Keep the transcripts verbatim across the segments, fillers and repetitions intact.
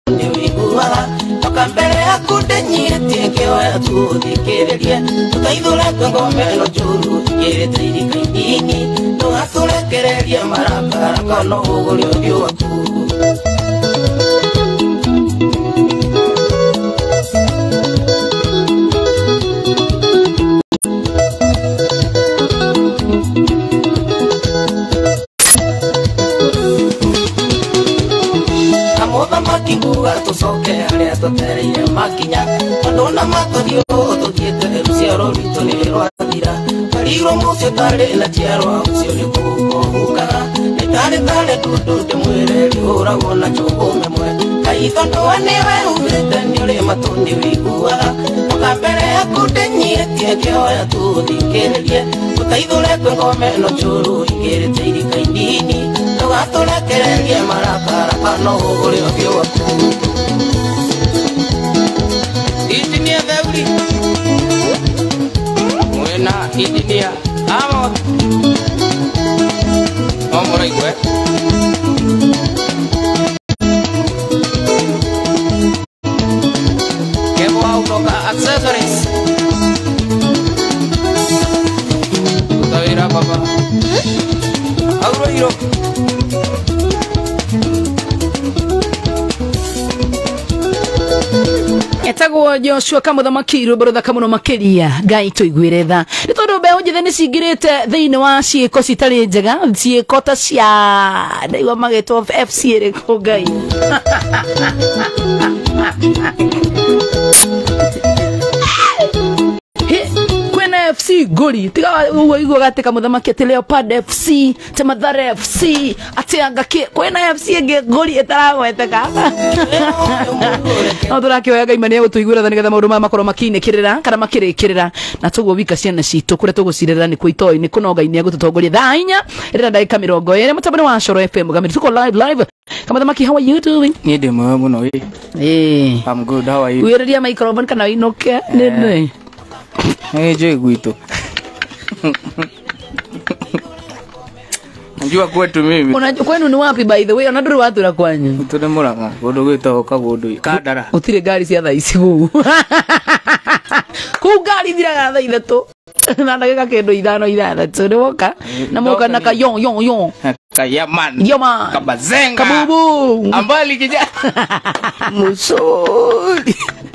matoni wiguaga toka mbere yaku ndenyirĩtie kĩoya tũthikĩrĩrie tũtaithũre ngome ĩno njũru igĩrĩte irika inini ndũgatũrekererie marakara kana ũgũre ũthiũ waku Kinguga tusoke aria tutereire makinya andona matothiũ tuthiĩte ruciaro rwitũ nĩ rwathira kariro mũcio tarĩ na njiarwa ũcio nĩ kũhukaga nĩ tarĩ tarĩ ndũndũ ndĩmwĩre rĩhũragwo na njũgũme mwe kaitho ndũa nĩwe humĩte nĩ ũrĩ matũni wĩiguaga toka mbere yaku ndĩnyihĩtie kĩoya tũthikĩrĩrie tũtaithũre kwĩ ngome ĩno njũru igĩrĩte irika inini ndũgatũrekererie marakara kana ũgũre ũthiũ waku Engineer Thebri Mwena engineer Amo Omo raigwe Kebo Autoka Accessories Utawira baba Auro hiro Etagwo Joshua Kamuthamaki rũbũrũtha kamuno makĩria Ngai tũiguĩre tha nĩ tondũ mbeũ njĩthĩ nĩ cingĩrĩte thĩinĩ wa ciĩko citarĩ njega ciĩko ta cia ndaigua magĩtwo F C ĩrĩkũ Ngai F C gori tiga ugo igo gateka muthamaki ati Leopard F C te Mathare F C ati angaki kwena F C enge gori etaragweteka no turakioya Ngai mani gutuigura thani getha maundu ma makoro makinikirira kana makirikirira na tugo wika ciana citu kuria tugucirira ni kuitoi ni kuno Ngai ni agututongoria thaa inya rira ndagika mirongo ĩrĩ mutabani wa Coro F M gamiri tuko live live Kamuthamaki how are you doing ni ndi mwe muno wi eh I'm good how are you wiriria microphone kana inoke ni ni Eh je guito. Njua kwetu mimi. Unajua kwenu ni wapi by the way? Unaduru watu la kwanyu. Tune Murang'a. Gondo gwito kagondo. Kandara. Utire gari cia thaa ici gu. Ku gari thiraga thaa ithatu. Na ndagika kendo ithano ithathatũ nĩ woka na moka na ka yon yon yon kayaman yoma kabazenga kabubu ambali kija musuli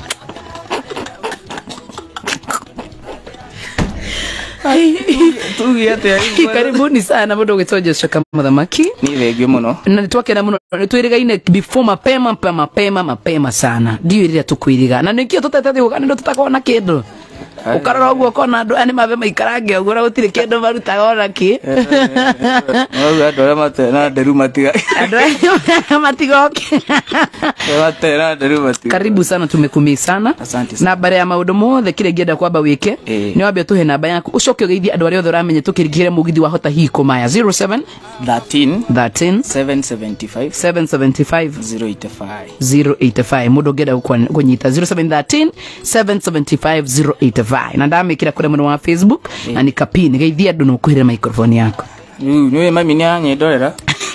karibuni sana mundu gwitwo Joshua Kamuthamaki ni thengio muno na nitwakena muno nitwirigaine before mapema mapema mapema mapema sana ndio ile tukwiriga na nikio tutete uga ndo tutakona kindu ukarora uguo kona andu ani mabe maikarange uguo gutire kindu marutaga ona ki no andu ara mate na nderu matiga andu matigoke mate na nderu matiga karibu sana tumekumii sana asante sana namba ya maundu mothe kire ngienda kwamba wike ni wambia tuhe namba yaku ucoke ugeithie andu aria othe uramenye tukirigire mugithi wa hota hii kumaya zero seven thirteen thirteen seven seventy-five seven seventy-five zero eighty-five zero eighty-five mudo ngenda kunyita zero seven one three seven seven five zero eighty-five na ndamikira kure muno wa Facebook na nikapini geithia andu no kuhira microphone yako niwe mami ni anyendorera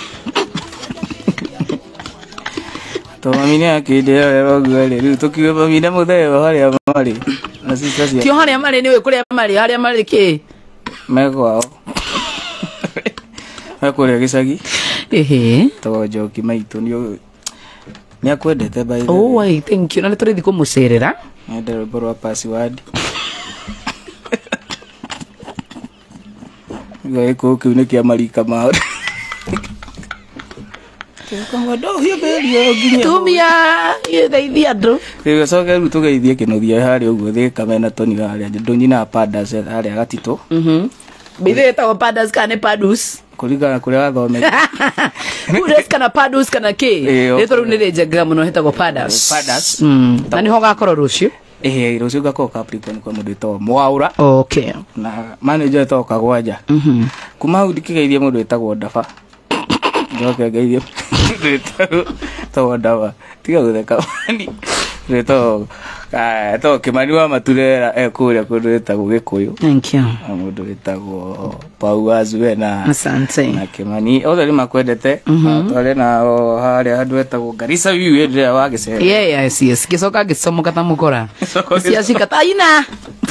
to mami ni akindera rogwele riu tukiwe mami na mutheo haria mari na sisi cia tio haria mari niwe kuria mari haria mari ki megwao akuria gicagi ehe to joki maitu ni ni akwendete by the oh I thank you na turithi kumucerera ndio borwa password Gai ko kiune kia marika mao. Kama do hiyo berio ginya. Tumia yeithia andu. Rigo soke ru tugeithie kinothia hari uguo thi kamena toni hari ndonyi na padas hari agatito. Mhm. Bithe ta padas kana padus. Kuliga kuria thome. Udes kana padus kana ke. Nitoru nireje gamuno hetagwo padas. Padas. Mm. Nani hoga koro rucio. Eh rucio gako Capricorn kwa mundu to Mwaura. Okay. Na manager to kagwanja. Mhm. Kuma udikigeithie mundu etagwo Dafa. Ndoke geithie. To Dafa. Tiga gutheka. Reto ah to Kimani wa Maturera ekuria kundu etagwo Gikuyu. Thank you. Mundu etagwo Pau Azuena. Asante. Na Kimani othe ni makwendete. Twale na haria handu etagwo Garissa View endera wa Gicere. Yeah, yes, yes. Gicoka gicomoka ta mukora. Cia cikata ina.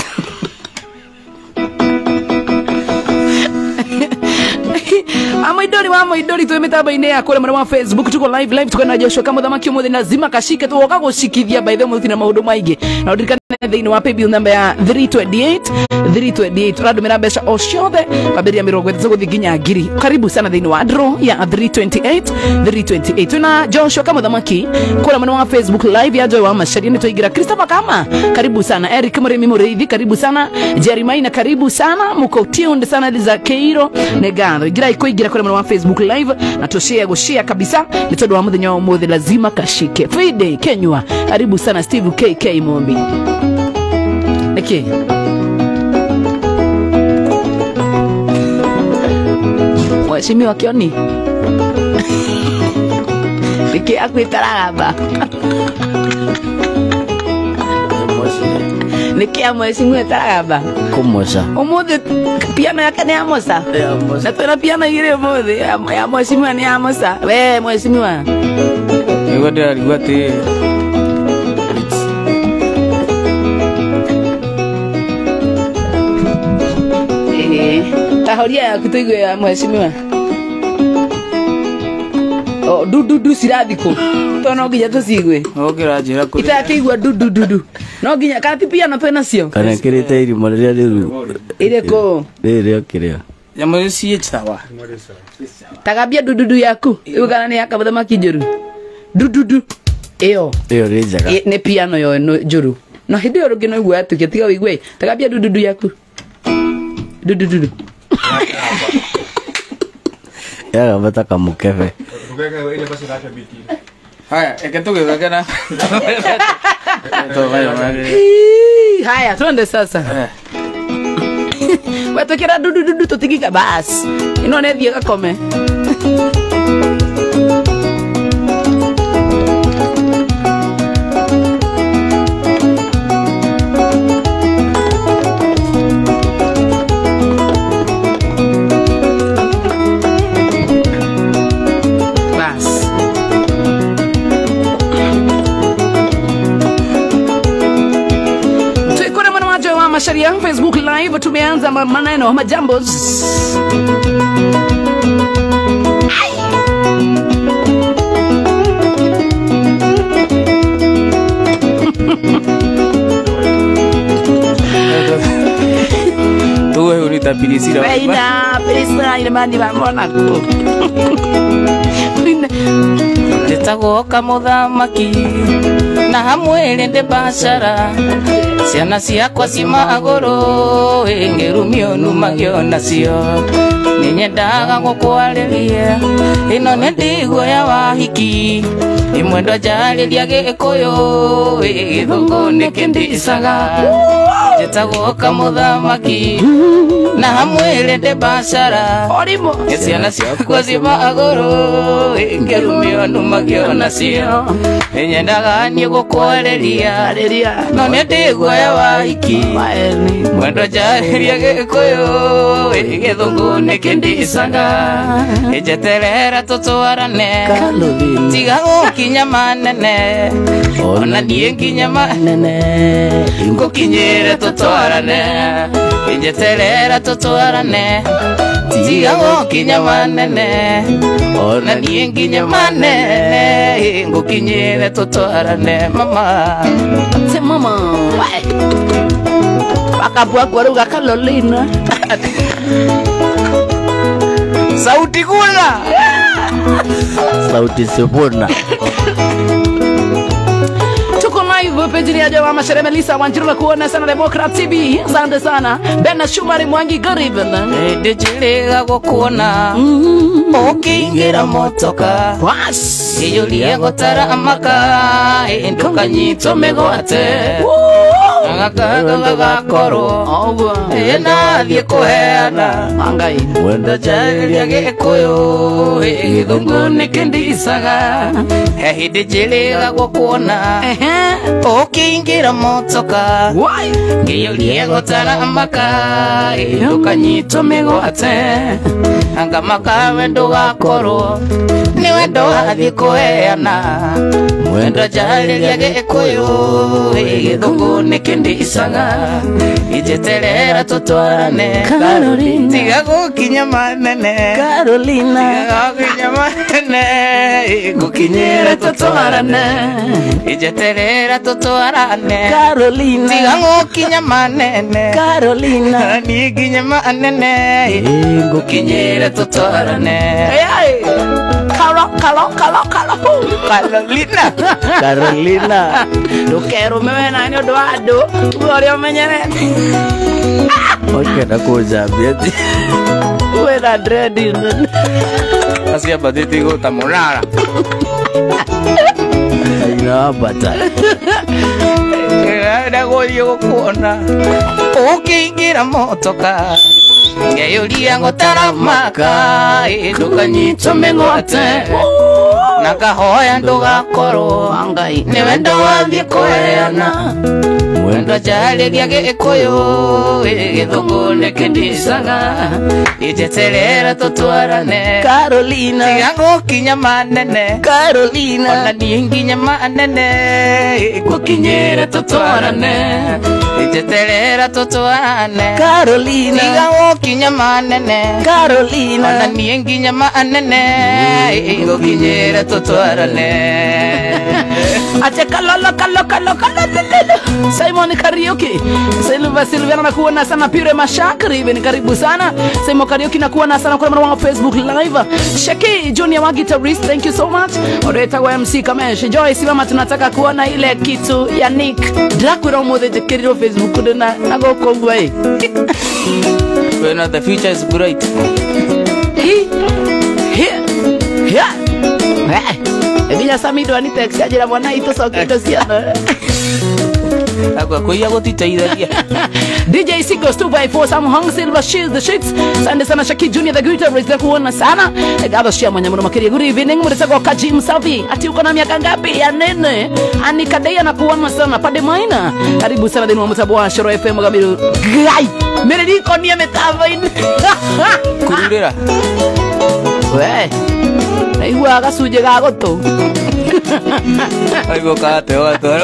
Amoidori wa moidori tu mitambo-ini ya kule mwana wa Facebook tuko live live tuko na Joshua kama Thamaki umuthi lazima kashike tu woka gushikithia by the way muthi na maundu maingi na udirikane thini wa paybill number ya three twenty-eight three twenty-eight radumira mbeca o ciothe kwambiria mirongo ithatu guthi nginya ngiri. Karibu sana thini wa draw ya three twenty-eight three twenty-eight tuna Joshua kama Thamaki kule mwana wa Facebook live ya Joy wa Macharia nitwaigira Christopher kama karibu sana Eric Murimi Muriithi karibu sana Jerry Maina karibu sana muko tuned sana Liza Keiro negando igira ikoigira kule mwana wa Facebook live na tushare gushare kabisa ni tondu wa muthenya wa muthi lazima kashike Friday Kenywa karibu sana Steve K K Mombi okay Mheshimiwa Kioni Niki akwitaraga Niki ya Mheshimiwa Taraba Kumosa umuthi piano yake ni amosa na tuna piano ile umuthi ya Mheshimiwa ni amosa we Mheshimiwa Ego ndio alikuwa te eh tahoria ya kutuigwe ya Mheshimiwa o du du du sirathiko to no nginya tucigwe ogira njira kuri itakigwa du du du du no nginya kati piano twena cio kana kirite iri moreria riru ile ko riri kiria yamu si chawa tagabia du du du yaku ugana ni yakaba Thamaki njuru du du du iyo iyo rijaga ne piano yo no njuru no hindi yo rugino igwa atuke tiga wigwe tagabia du du du yaku du du du ya bata kamukeve haya eketuge gakana to vayo mali haya twende sasa wewe kira du du du tutigika bas ino ne thie gakome Macharia Facebook live tumeanza maneno majambo tuwe unita pilisira weina pilisira ile mandi mamona ko Tetagwo Kamuthamaki na hamwe rende bashara ciana ciakwa cimaguru ngirumio numagio nacio ninyendaga gukwariria ino ni ndigwo ya wahiki imwendo njariria Gikuyu Githungu nikindicaga Tetagwo Kamuthamaki na hamwe rende bashara orimo ciana ciakwa cimaguru ngirumio numagio nacio ninyendaga ni gukwariria no ni ndigwo ya wahiki mwendo njariria Gikuyu Githungu nikindicaga njeterera tutwarane tiga gukinya manene ona ndie nginya manene ngukinyire tutwarane njeterera tutwarane tiga gukinya manene ona ndie nginya manene ngukinyire tutwarane mama te mama akabwa kwaruga Carolina sauti kula sauti sipona tuko live page ya Joy wa Macharia Melissa Wanjiru na kuona sana Democrat T V asante sana Bena Shumari Mwangi garibana ndijiriga gukuona ukiingira motoka was iyulie gutara amaka ndukanyito migwate agakaga gakoro Ogwa ena thie kuheana Mangai wenda jariria gikuyu githungu nikindisaga he hindi njiriga gukuona Ehe ukiingira motoka Why ngiyuria gutara maka ukanyitwo migwate anga maka wendo gakorwo ni wendo wathie kuheana wenda jariria gikuyu githungu nikindisaga ijeterera tutwarane Carolina tiga gukinya manene Carolina tiga gukinya manene gukinyira tutwarane ijeterera tutwarane Carolina tiga gukinya manene Carolina ni ginya manene gukinyira tutwarane Hey Kalo kalo kalo kalo Carolina Carolina Dukero mewe na nyo doado Uwario menyerete okenda kunjambia ti Uwe na dreadi Asia batiti go tamurara. aina wambata Kera goyo kuona ukiingira motoka ngeyuria ngotara maka ndukanyitwo migwate nakahoya ndugakorwo Mangai ni wendo wathie kuheana wendo jariria gikuyu githungu nikindisaga ijeterera tutwarane Carolina tiga gukinya manene Carolina ona nie nginya manene gukinyira tutwarane ijeterera tutwarane Carolina tiga gukinya manene Carolina ona nie nginya manene gukinyira tutwarane Ache kalolo kalo kalo kalo lelele Simon Karaoke Silva Silviana na kuona sana Pire Mashakri Beni karibu sana Simon Karaoke na kuona sana Kuna mwana wa Facebook live Shaki Junior wa guitarist Thank you so much Oreta wa M C Kamesh Joy Simama tunataka kuona ile kitu ya Nick Dracula umode jekiriro Facebook Kudena Nago kongwa hii When the future is bright. Hii Hii Hii Ebinya samido anitext ajira mwana ito sokito siano Agwa kuya gotiteithagia. D J Sigos two by four Sam Hong Silver Shield the Shits Sande sana Shaki Junior the guitarist na kuona sana Gado shia mwenye mwana makiri Good evening Mwurisa kwa Kajim Savi Ati uko na miaka ngapi ya nene Anikadea na kuona sana Pade Maina Karibu sana denu wa mutabu wa Shoro F M Gabiru Gai Merediko niya metava ini Kururira. We Naigua agasuje gagoto Aigo kate ogatwara.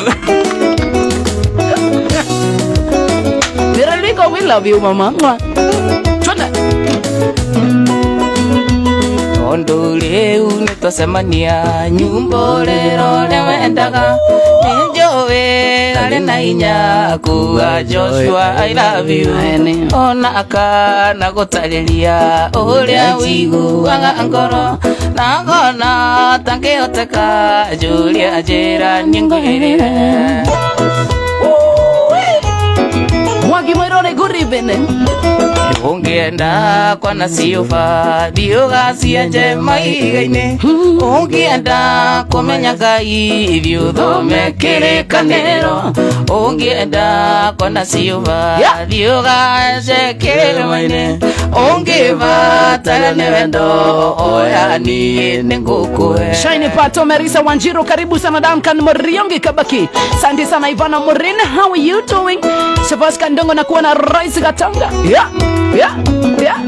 Merediko we love you mama Chona Ondo riu nitwacemania nyumba rero wendaga ninjowe ari na inya kuga Joshua I love you ona akana gutariria uria wiguaga ngoro na ngona tangihoteka Julia njira ningwirire Mwagi Mwirone good evening ungienda kwa nasiuva thiuga cienje maiga-ini ungienda kumenya Ngai ithiu thome kirikaniro ungienda kwa nasiuva thiuga cekirima-ini ungivatara ni wendo oyani ni ngukue Shiny Pato Marisa Wanjiro karibu sana Duncan Moriongi Kabaki Asante sana Ivana Morin how are you doing Shavas Kandongo na kuona Rais Gatanga Yeah Yeah Yeah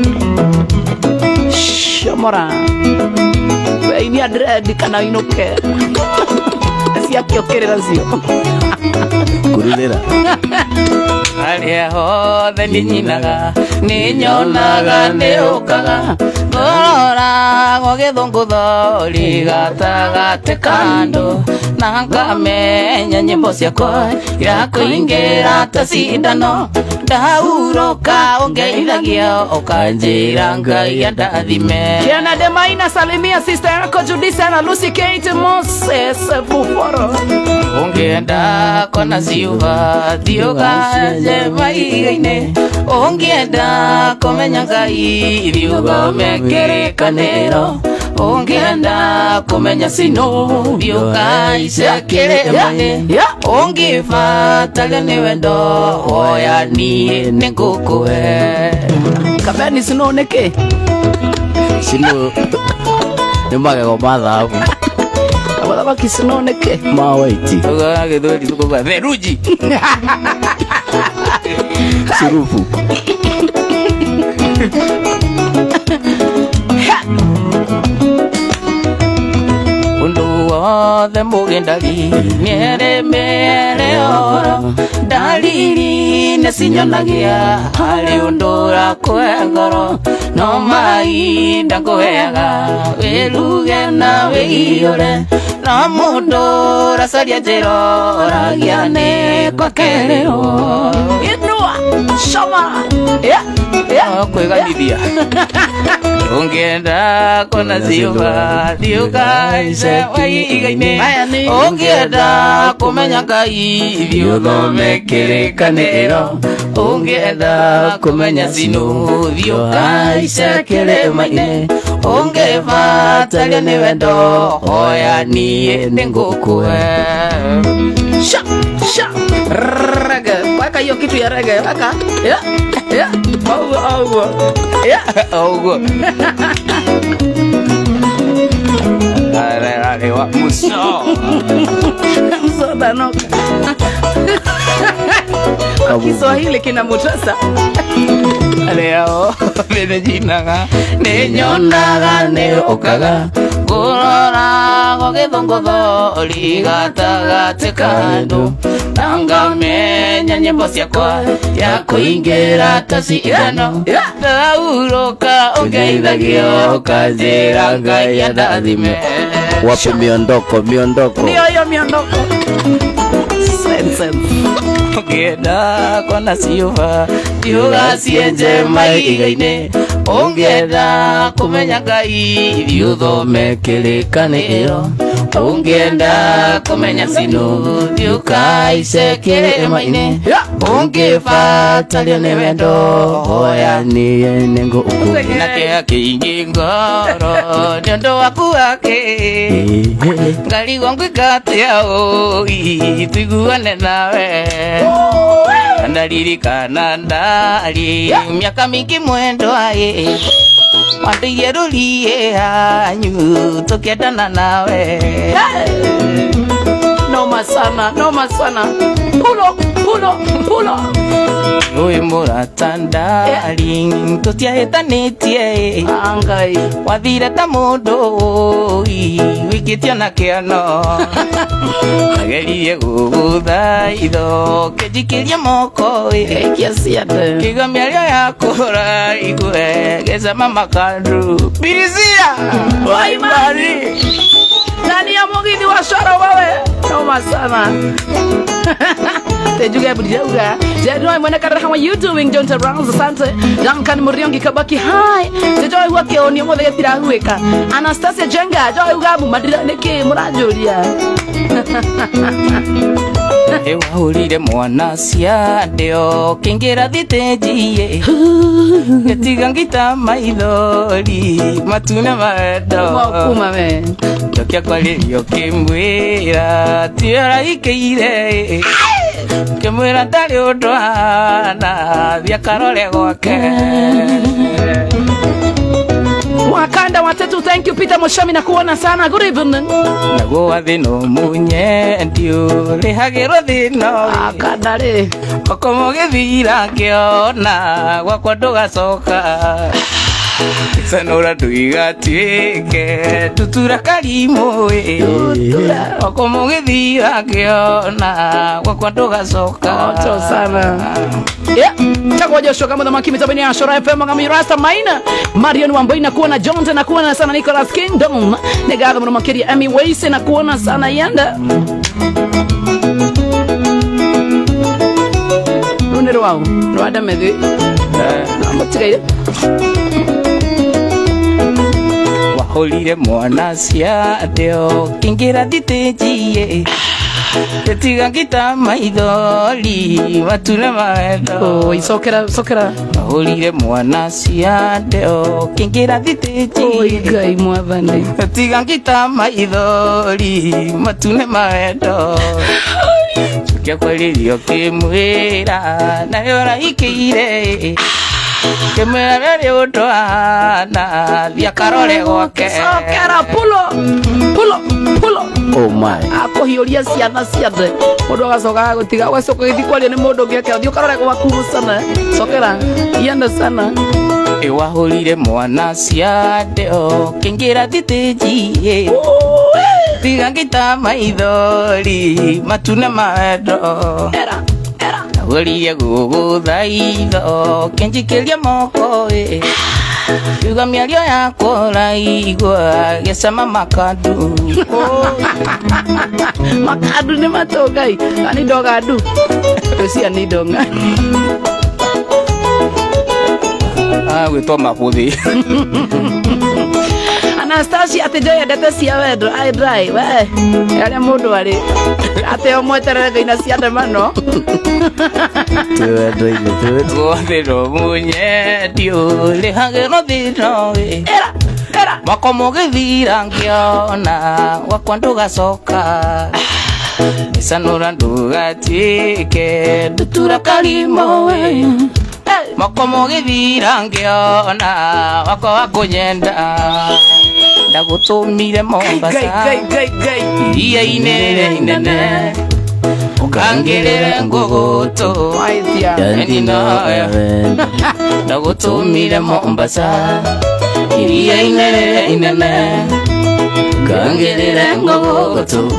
Shamora Ini adredi kana inoke Siya kiokerera sio kururira aria hothe ninyinaga ninyonaga niukaga ngorora go githungutho gatagate kando na ngamenya nyimbo ciakwa irakuingira ta cindano ndauroka ungeithagia ukanjira Ngai andathime Kiana de Maina salimia sister yako Judisa na Lucy Kate Moses Fuforo ungienda kona ciuva thiuga je maiga-ini ungienda kumenya Ngai thiuga mekirikaniro Ungenda kumenya sino Biukaise kiremane Ungifatalia ni wendo Oya ni ningukue Kabeni sino neke Sino Nimage kwa madhabu Wala baki sino neke Mawaiti Tuka githweri tukuga theruji Surufu Undu wothe mugindari Miere mere oro Dalili nesinyonagia Hari undura kwengoro No mahinda kwega Wiruge na wiyore Na mundu rasaria jiro Ragiane kwa kereo Inua Shama Yeah Yeah Kweganithia Ungenda kona ziuga Diukaise waigaine Ungenda kumenya Ngai Thiuthome kirikaniro Ungenda kumenya sinu Thiukaise kiremaine Ungifatalia ni wendo Oya nie ningukue Sha Sha Rege Waka hiyo kitu ya rege Waka Yeah Yeah Augo Augo Yeah Augo Ale ale wa muso Muso danoka Kiswahili kina mutasa Ale yao Vene jinaga Ninyonaga ni okaga Kurora gogithungutho Ligatagatĩ kandu Nangamenya nyĩmbo ciakwa Ya kũingĩra ta cindano Ndaurũka ũngeithagio Kanjĩra Ngai andathime Wapi miondoko miondoko Ndio hiyo miondoko Sense Ungenda kona siuva Diuga cienje maigaine Ungenda kumenya Ngai Thiuthome kirikaniro Ungenda kumenya sinu Thiukaise kiremaine Ungifatalia ni wendo Oya ni nengo uku Nakea kiingi ngoro Nyondo waku wake Ngali wangu ikatea oi Tuiguane nawe Ndaririkana ndari Miaka mingi mwendo ae Wandiye rulie hanyu Tukiendana nawe Noma sana Noma sana Pulo Pulo Pulo Uyu muratandari Tutiahĩtanĩtie Angai Wathire ta mũndũ Wikĩtio na kĩano Ageririe gũgũthaitho Kĩnjikĩria moko Kia siate Kiuga mĩario ya kũraigue Gĩcama makandu Birizia Waimari Nani ya mugithi wa shoro wewe Noma sana Tejuga budiuga Jadoi mwene kadara kama you doing Don't arouse asante Duncan Muriongi kabaki Hi Jadoi wake oni mwode getira huweka Anastasia Jenga Jadoi ugabu madira neke murajuria Ewahurire mwana ciandeo Kĩngĩra thitĩnjie Gĩtiga ngita maithori Matune mawendo Mwakuma me Njokia kwarĩrio kĩmwĩra Tiora ikĩire Kĩmwĩra ndarĩ ũndũ hana Thia karore gwake Wakanda watatu thank you Peter Moshami na kuona sana good evening Naguo thĩno munye ndiũrĩhagĩrwo thĩno Akandare Okomo gĩthira ngĩona Gwakwa ndũgacoka Sanora ndũigatuĩke Tutura karimũ Okomo gĩthira ngĩona Gwakwa ndũgacoka Oto sana Yeah, chakwa Joshua kama dhamaki mitabini ya Shora F M kama Rasta Maina Marion Wamboi na kuona Jonte na kuona sana Nicholas Kingdom Negaga mwana makiri Amy Waise na kuona sana Yanda Runero wao Rwada medhi Na matiga ile Wahũrire mwana ciandeo Kĩngĩra thitĩnjie Tiga kita maithori matune maendo. Oh, isokera sokera. Olire mwana ciande o kingira thitiji. Oh, igai mwathani. Tiga kita maithori matune maendo. Kia kwelirio kimwira na yora ikire. Kimwira beri utwana thia karore gwake. Sokera pulo. Pulo. Pulo. Oh my. Ako hiuria ciana ciande. Mundu agacoka gutiga gwacoka githi kwaria ni mundu ngiake thio karore gwaku sana. Sokera. Ianda sana. Ewahurire mwana ciande o kingira thitiji. Tiga ngita maithori matune maendo. Era. Era. Waliye guguthaitho kinjikiria moko e. Yuga miario yakwa raigua gicama makadu. Makadu ni matogai. Ani dogadu. Esi ani donga. Ah, gwitwa mabuthi. Anastasia ate joya data cia wendo ai dry we aria mundu ari ate o mweterere gaina cia ndemano Tuwe ine tuwe. Gothero munye dio le hagero thino e. era era Makomo githira ngiona wakwa ndugacoka. Isanura ndugatike ndutura kalimo we. Makomo githira ngiona wakwa wakunyenda. Ndagutumire Mombasa gai gai gai iria inene inene ukangirire ngugutu aitia endino ndagutumire Mombasa iria inene inene ukangirire ngugutu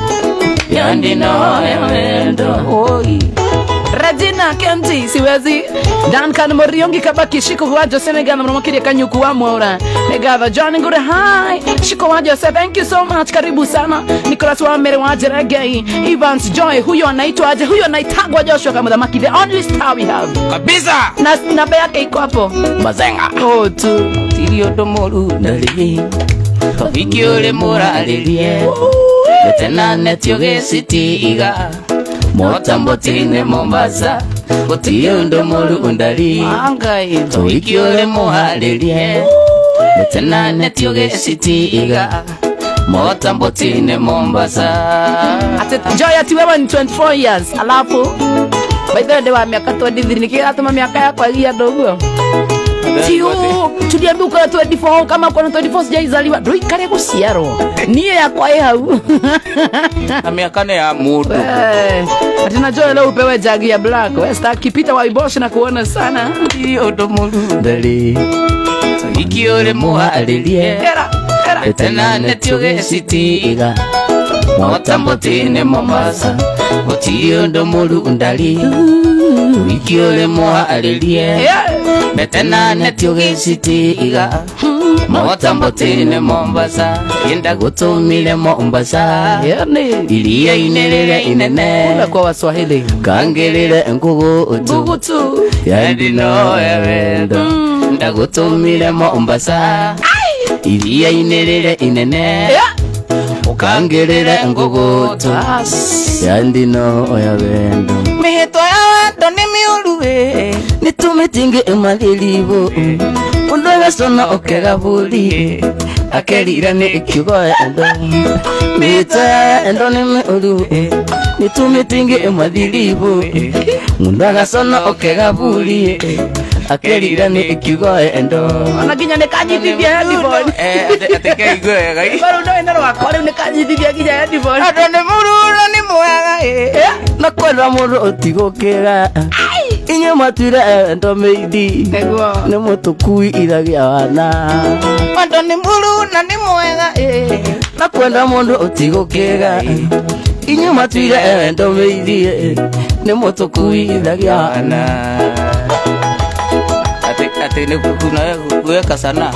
endino endo oi Regina Kenji siwezi Duncan Moriongi kabaki shiko wajo Senegal mromakiri kanyuku wa mwora Negava John Ngure hi shiko wajo say thank you so much karibu sana Nicholas wa mere waje reggae Evans Joy huyo anaitwa aje huyo anaitagwa Joshua kama dhamaki the only star we have kabisa na namba yake iko hapo Mazenga oh tu tirio domoru ndali tofiki ule moralirie Betena netio gesitiga Motambotine Mombasa Otiyo ndomoru undali angai Toikiole mohalirie Betena netio gesitiga Motambotine Mombasa ate Joy ati wewe ni twenty-four years alafu by the way wa miaka twenty-three nikiwa tuma miaka yako agia dogo Tio, tuliambi uko twenty-four kama kwa twenty-four sijaizaliwa. Doi kare kusiaro. Niye ya kwa hau. Na miaka ne ya mudu. Eh, atina Joy leo upewe jagi ya black. Wewe staki pita wa Ibosh na kuona sana. Iyo domoru Ndali. Toikiole mohalirie Era, era. Betena netio gesitiga Motambotine Mombasa Otiyo ndomoru undali Toikiole mohalirie Yeah. Betena netio gesitiga Motambotine Mombasa Yenda gutumile Mombasa Yani. Iria inelele inene Kula kwa Waswahili. Kangirire ngugutu Bugutu. Yandino ewendo Ndagutumile Mombasa Iria inelele inene Yeah. Ukangirire ngugutu Yandino oya wendo. Mihito ya wendo ni miuruwe Nitumitinge emalilibo Undoga sona okegabuli Akerira ni ikiugo endo Mihito ya endo ni miuruwe Nitumitinge emalilibo Undoga sona okegabuli Akerira ni ikiugo endo Anakinya nekanyitithia ya divoni. Eh, ateke igwe gai Baro ndo enda wakore nekanyitithia kinya ya divoni. Ado ni mururo ni mwega eh Nakwenda mundu utigukira. Inye matwire endo meidi. Ego. Ni mutukui iragia wana. Ado ni mururo ni mwega eh Nakwenda mundu utigukira. Inye matwire endo meidi. Ni mutukui iragia wana. Ate ate ni kuna kuweka sana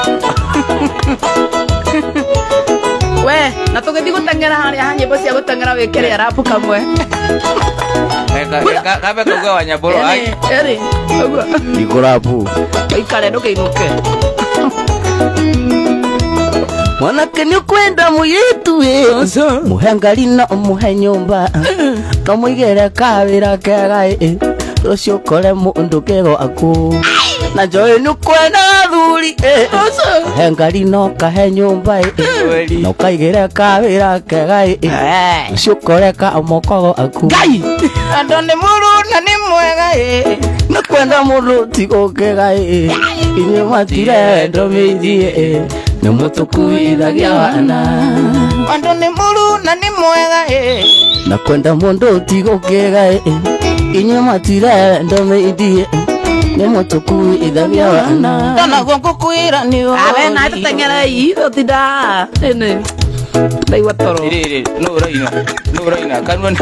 We, na tugethi gutengera haria ha nyimbo cia gutengera wikere arapu kamwe. Eka kabe kugwa wanyaboro ai Eri, ogwa. Ikurapu. Ikare nduke inuke. mwanake ni kwenda muyitu we muhengari no muhe nyumba no muigere kawira kega e rucio kore mundu kego aku na joy ni kwenda thuri e muhengari no kahe nyumba e no kaigere kawira kega e rucio kore ka mokogo aku gai ando ni muru na ni mwega e na kwenda mundu tigo kega e inye matire ndo meidie ni mutukuithagia wana ando ni muru na ni mwega e na kwenda mundu tigo kega e inye matire ndo meidie ni mutukuithagia wana tona gongo kuira ni o awe na tutengera hiyo tida ene dai watoro ire no raina no raina kanwa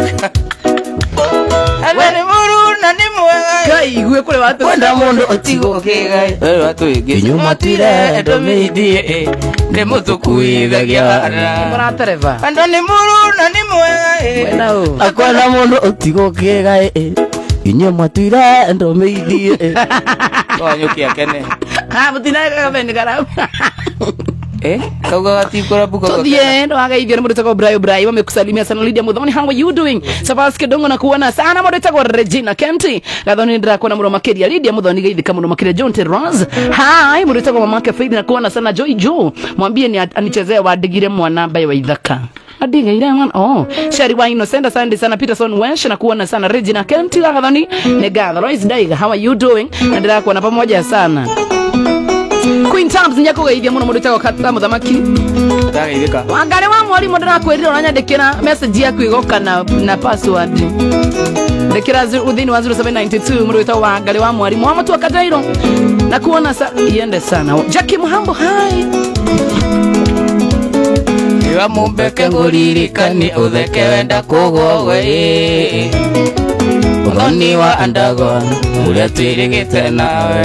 ando ni muru na ni mwega kai gwe kule watu kwenda mundu tigo kega e watu ingi inye matire ndo meidie ni mutukuithagia wana muratereva ando ni muru na ni mwega e nao akwenda mundu tigo kega e inye matire ndo meidie wanyuki akene ha mutina ka bende gara eh kauga watikora buka Tudie ndo agaithia ni murutako Brayo Brayo wamekusalimia sana Lydia Muthoni, how are you doing? Sabaske dongo na kuona sana murutako Regina Kenti gathoni ndira kuona muno makeria Lydia Muthoni gaithika muno makeria John Terraz. Hi murutako mamake Faith na kuona sana Joy Jo, mwambie ni anichezee wadigire mwana baye wa ithaka adiga ile mwana oh shari wa Innocent asante sana Peterson Wesh na kuona sana Regina Kenti gathoni negaga Royce Daiga, how are you doing? Ndira kuona pamoja sana Queen Tabs nyako gaithia muno murutako Katha Muthamaki ndagaithika wangare wa mwalimu ndirakwirira uranyandikira message yaku igoka na na password ndikira within one zero seven nine two murutwa wangare wa mwalimu wa mtu akatairo na kuona sa iende sana Jackie Muhambo hai iwa mumbeke nguririkani utheke wenda kugogwe uthoni wa andagwa uria twirigite nawe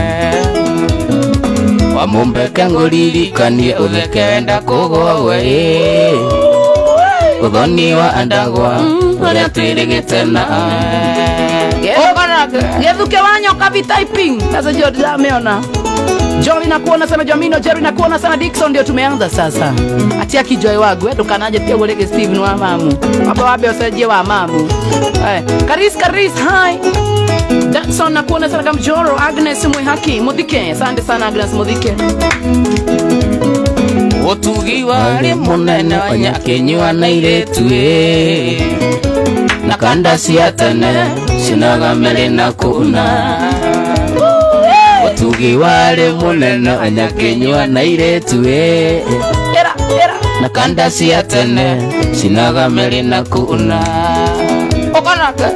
wa mumbeke nguririkani utheke wenda kugogwe uthoni wa andagwa uria twirigite nawe gethuke wanyoka typing sasa George ameona Johnny na kuona sana Jamino Jerry na kuona sana Dickson ndio tumeanza sasa ati akijoy wangu wewe dukanaje pia goleke Steven wa mamu baba wabe wasaje wa mamu eh Karis Karis hi Jackson na kuona sana Kamjoro Agnes Mwihaki Mudhike asante sana Agnes Mudhike utugi wari munene wanyakinywa na iretu na kanda cia tene cinaga mere na kuna utugi wari munene wanyakinywa na iretu era era na kanda cia tene cinaga mere na kuna okanaka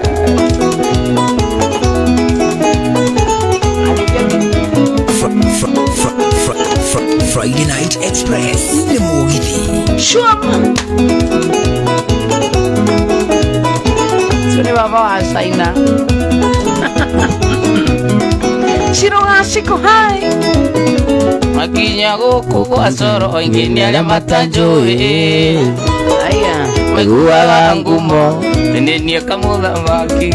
Friday Night Express ni mugithi Shuma Suni baba wa Saina Shiro ashiko hai makinya guku kwa soro ingini aria matanjui aya maiguaga ngumo nini kamuthamaki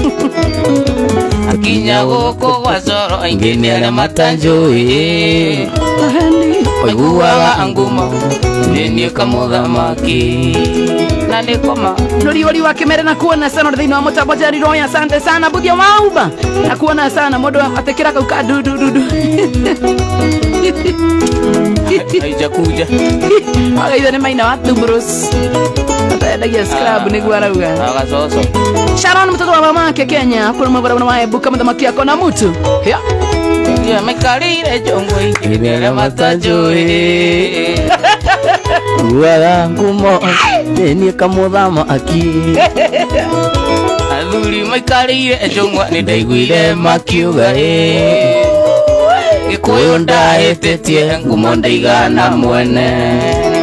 akinya guku kwa soro ingini aria matanjui maiguaga ngumo nini kamuthamaki na nikoma Nuri wali wa kimere na kuona sana thini wa mutambo jari roya asante sana budia mauba na kuona sana modo atekera kauka du du du haijakuja agaitha ni maina watu bros ataendagia scrub ni guarauga agacoco Sharon mtoto wa mama yake Kenya kuna mabara na maebuka mthamaki yako na mtu ya ya mekalire jongwe ingini aria matanjui uaga ngumo ni kamuthama aki athuri maikarire njongwa ni ndaiguire makiuga gikuyu ndahititie ngumo ndaigana mwene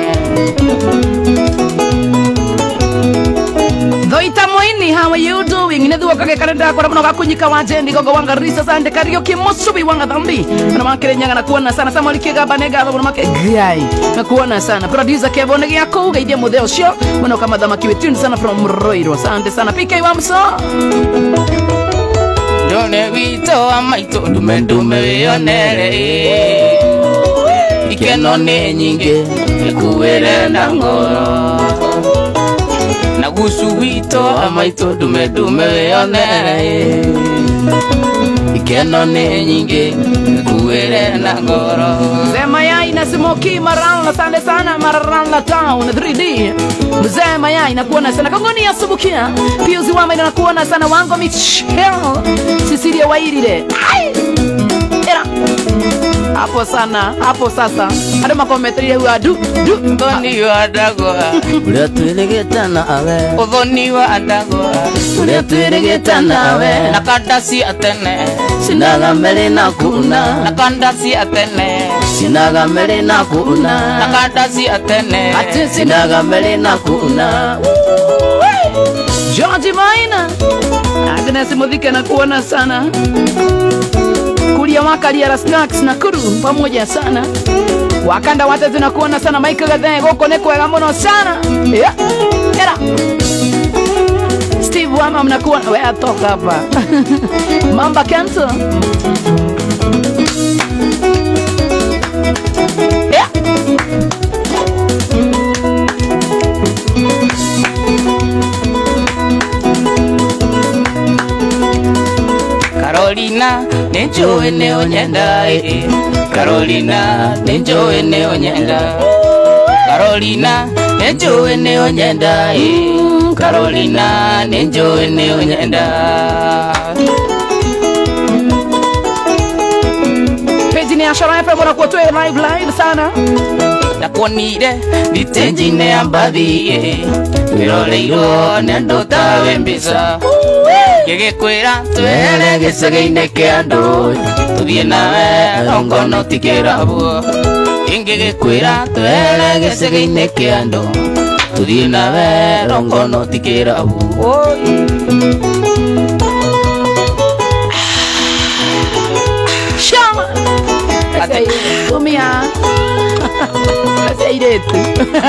Thoita Moini, how are you doing? Nethu wakage kalenda kwa mno gakunyika wa jendi gogo wanga risa sande kario kimusubi wanga dhambi. Na makere nyanga na kuona sana sama likiga banega na make gai. Na kuona sana. Producer Kevo ngi yako gaidie model show. Mno kama dama kiwetuni sana from Roiro. Asante sana P K Wamso. Done wito wa maito dume dume yonere ikeno nĩ nyingĩ ĩkuĩre na ngoro na gucu witũ amaitũ ndume ndume wĩonere ikeno nĩ nyingĩ ĩkuĩre na ngoro. Mzee Mayai na Smoky Maralna, asante sana Maralna Town three D. Mzee Mayai nakuona sana Kongoni ya Subukia. Piuzi Wama nakuona sana Wango Michelle Cecilia Wairire. Ai! Era hapo sana hapo sasa hadi makometri ya adu du Udhoni wa adagwa Uria tuiregeta nawe Udhoni wa adagwa Uria tuiregeta nawe Nakandasi atene Sinaga mbere na kuna Nakandasi atene Sinaga mbere na kuna Nakandasi atene Ati sinaga mbere na kuna George Maina Agnes Mudhika nakuona sana Kulia Wakalia la Snacks na Kuru pamoja sana Wakanda wate tunakuona sana Michael Gathe goko neko ya mono sana yeah. Era Steve Wama mnakuona wewe toka hapa Mamba Kanto yeah. Carolina nenjoe neo nyenda eh. Carolina nenjoe neo nyenda Carolina nenjoe neo nyenda eh. Carolina nenjoe neo nyenda Page ni Ashara F M wanakuwa live live sana Nakuonire nitenjine ambathie Wiroleirwo nendo tawe mbisa Gĩgĩkwĩra twere gĩcagi-inĩ kĩa andũ Tũthiĩ nawe rongono ti kĩrabu Ingĩgĩkwĩra twere gĩcagi-inĩ kĩa andũ Tũthiĩ nawe rongono ti kĩrabu Shama Tumia Kaseiretu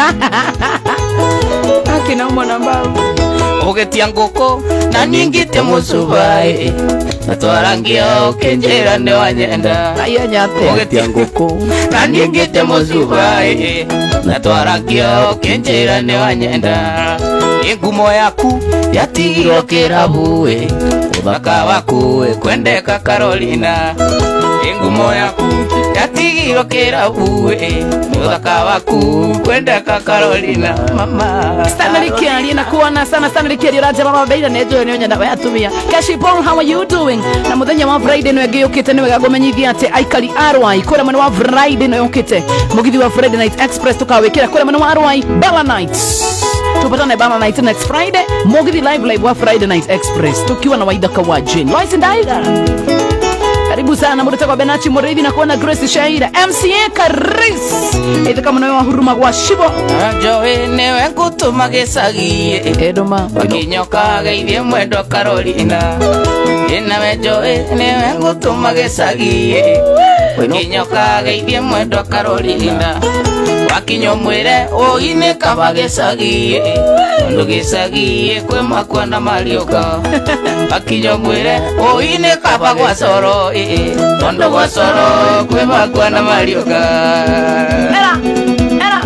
Akina mwana mbao Ũgĩtia ngũkũ na ningĩte mũcubaĩ Natwarangio kĩnjĩra nĩ wanyenda Aya nyate Ũgĩtia ngũkũ na ningĩte mũcubaĩ Natwarangio kĩnjĩra nĩ wanyenda Ngumo yaku yatigirwo kĩrabu-ĩ Ũthaka waku kwendeka Carolina Ngumo yaku yatigirwo kĩrabu-ĩ Ũthaka waku kwendeka Carolina Mama Stanley Kiari nakuona sana Stanley Kiari raja mama beira nejo nyo nyanda wa atumia Kashi Paul, how are you doing? Na muthenya wa Friday no yagĩũkĩte nĩ wega gũmenyithia atĩ aikari arwai kũrĩa mwena wa Friday no yũkĩte mũgithi wa Friday Night Express tukawĩkĩra kũrĩa mwena wa arwai Bella Nights tupatane Bella Night next Friday mũgithi live live wa Friday Night Express tukiwa na Waithaka wa Jane Lois Ndaiga. Karibu sana Murita kwa Benachi Murithi na kuona Grace Shaira M C A Karis Ito kama nawe wa huruma kwa Shibo Joe newe ngũtũma gĩcagi Edoma Wakinyoka geithie mwendwa Carolina Nawe Joe newe ngũtũma gĩcagi Wakinyoka geithie mwendwa Carolina Wakinyo mwĩre ũine kaba gĩcagi Tondũ gĩcagi kwĩ makwa na marĩũka Wakinyo mwĩre ũine kaba gwa Coro Tondũ gwa Coro kwĩ makwa na marĩũka Era Era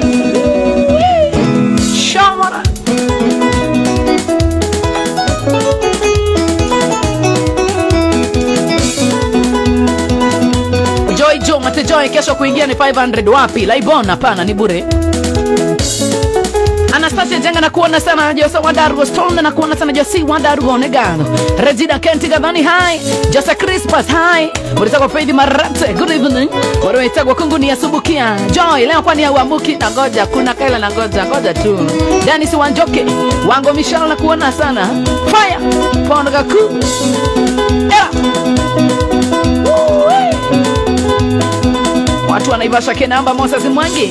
Shamara Joy Joe Mate Joy kesho kuingia ni five hundred wapi Laibon hapana ni bure Anastasia Jenga na kuona sana Jose Wadarugo Stone na kuona sana Jose Wadarugo Negano Regina Kenti Gavani hi Jose Crispas hi Murita Faith Marate good evening Murita kwa Kunguni ya Subukia Joy leo kwani hauamuki na ngoja kuna kaila na ngoja ngoja tu Dennis Wanjoke Wango Michelle na kuona sana Fire Pondo Gaku Era Watu wanaivasha Kenamba Moses Mwangi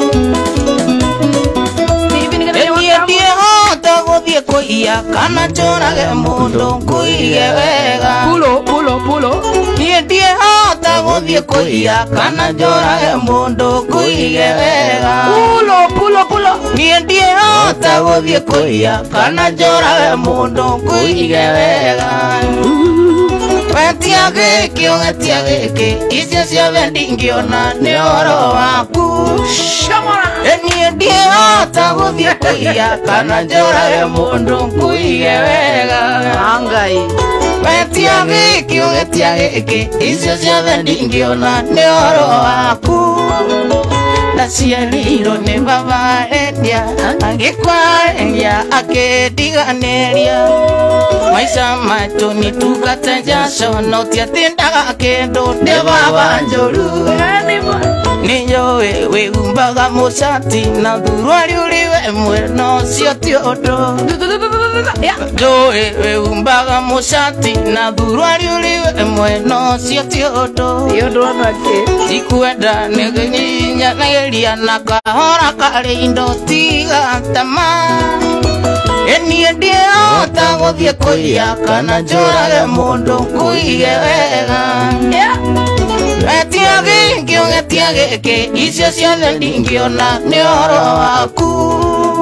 Ndiye hota gũthiĩ kũiya kana njũrage mũndũ ngũige wega Pulo pulo pulo Niĩ ndiye hota gũthiĩ kũiya kana njũrage mũndũ ngũige wega Pulo pulo pulo Niĩ ndiye hota gũthiĩ kũiya kana njũrage mũndũ ngũige wega Wetia Wetia gĩkĩ ũgetia gĩkĩ icio ciothe ndingĩona nĩ ũhoro waku niĩ ndihota gũthiĩ kũiya kana njũrage mũndũ ngũige wega Ngai wetia gĩkĩ ũgetia gĩkĩ icio ciothe ndingĩona nĩ ũhoro waku naciarirwo nĩ baba endia agĩkwaria akĩndiganĩria maica maitũ nĩtugate njaco no tiatindaga kĩndũ nĩ baba njũru nĩnjũĩ wĩhumbaga mũcati na thurwa riũrĩ wemwe no cio ti ũndũ njũĩ wĩhumbaga mũcati na thurwa riũrĩ wemwe no cio ti ũndũ ikwenda nĩgĩnyinyanageria na kahora karĩ indo tiga tamaa niĩ ndihota gũthiĩ kũiya kana njũrage mũndũ ngũige wega wetia gĩkĩ ũgetia gĩkĩ icio ciothe ndingĩona nĩ ũhoro waku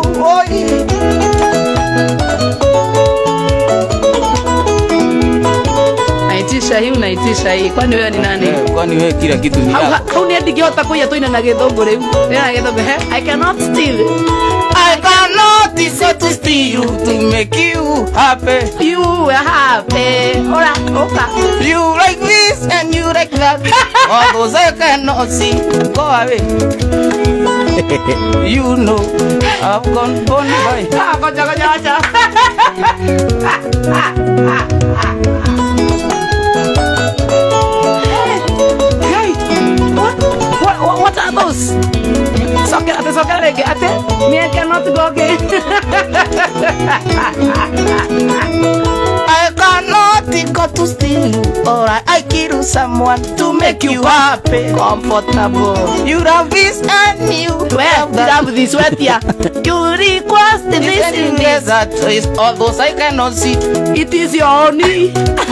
naitisha hii unaitisha hii kwani wewe ni nani kwani wewe kila kitu ni hau ni ndingĩhota kũiya tũina na gĩthũngũ rĩu na gĩthũngũ he I cannot steal I cannot decide to steal you to make you happy. You are happy. Ora, oka. You like this and you like that. All those I cannot see. Go away. You know I've gone born by. Ah, kocha kocha kocha. Hey, what, what, what are those? Soke, ate soke lege, ate. Me I cannot go again. I cannot go to steal you. Alright, I kill someone to make you happy, comfortable. You have this and you Well, you have this wet here. You request this in this. that is all those I cannot see. It is your honey.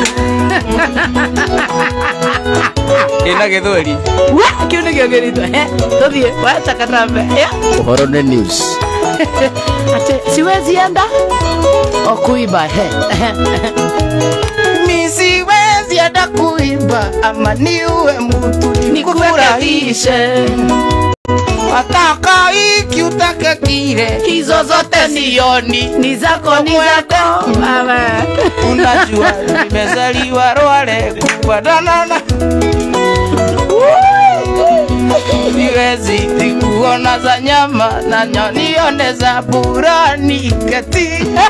Ina gethori. Wa, kiu nĩ gĩogerito. Eh, tũthiĩ, wacha katambe. Eh. Ũhoro nĩ news. Ate, siwezi enda. O kuiba, he. Mi siwezi enda kuiba ama niwe mtu nikufurahishe. Wataka hiki utake kile, hizo zote sioni. Ni zako, ni zako. Baba. Unajua nimezaliwa Rwale kubadana na siwezi kuona za nyama na nione za burani kati.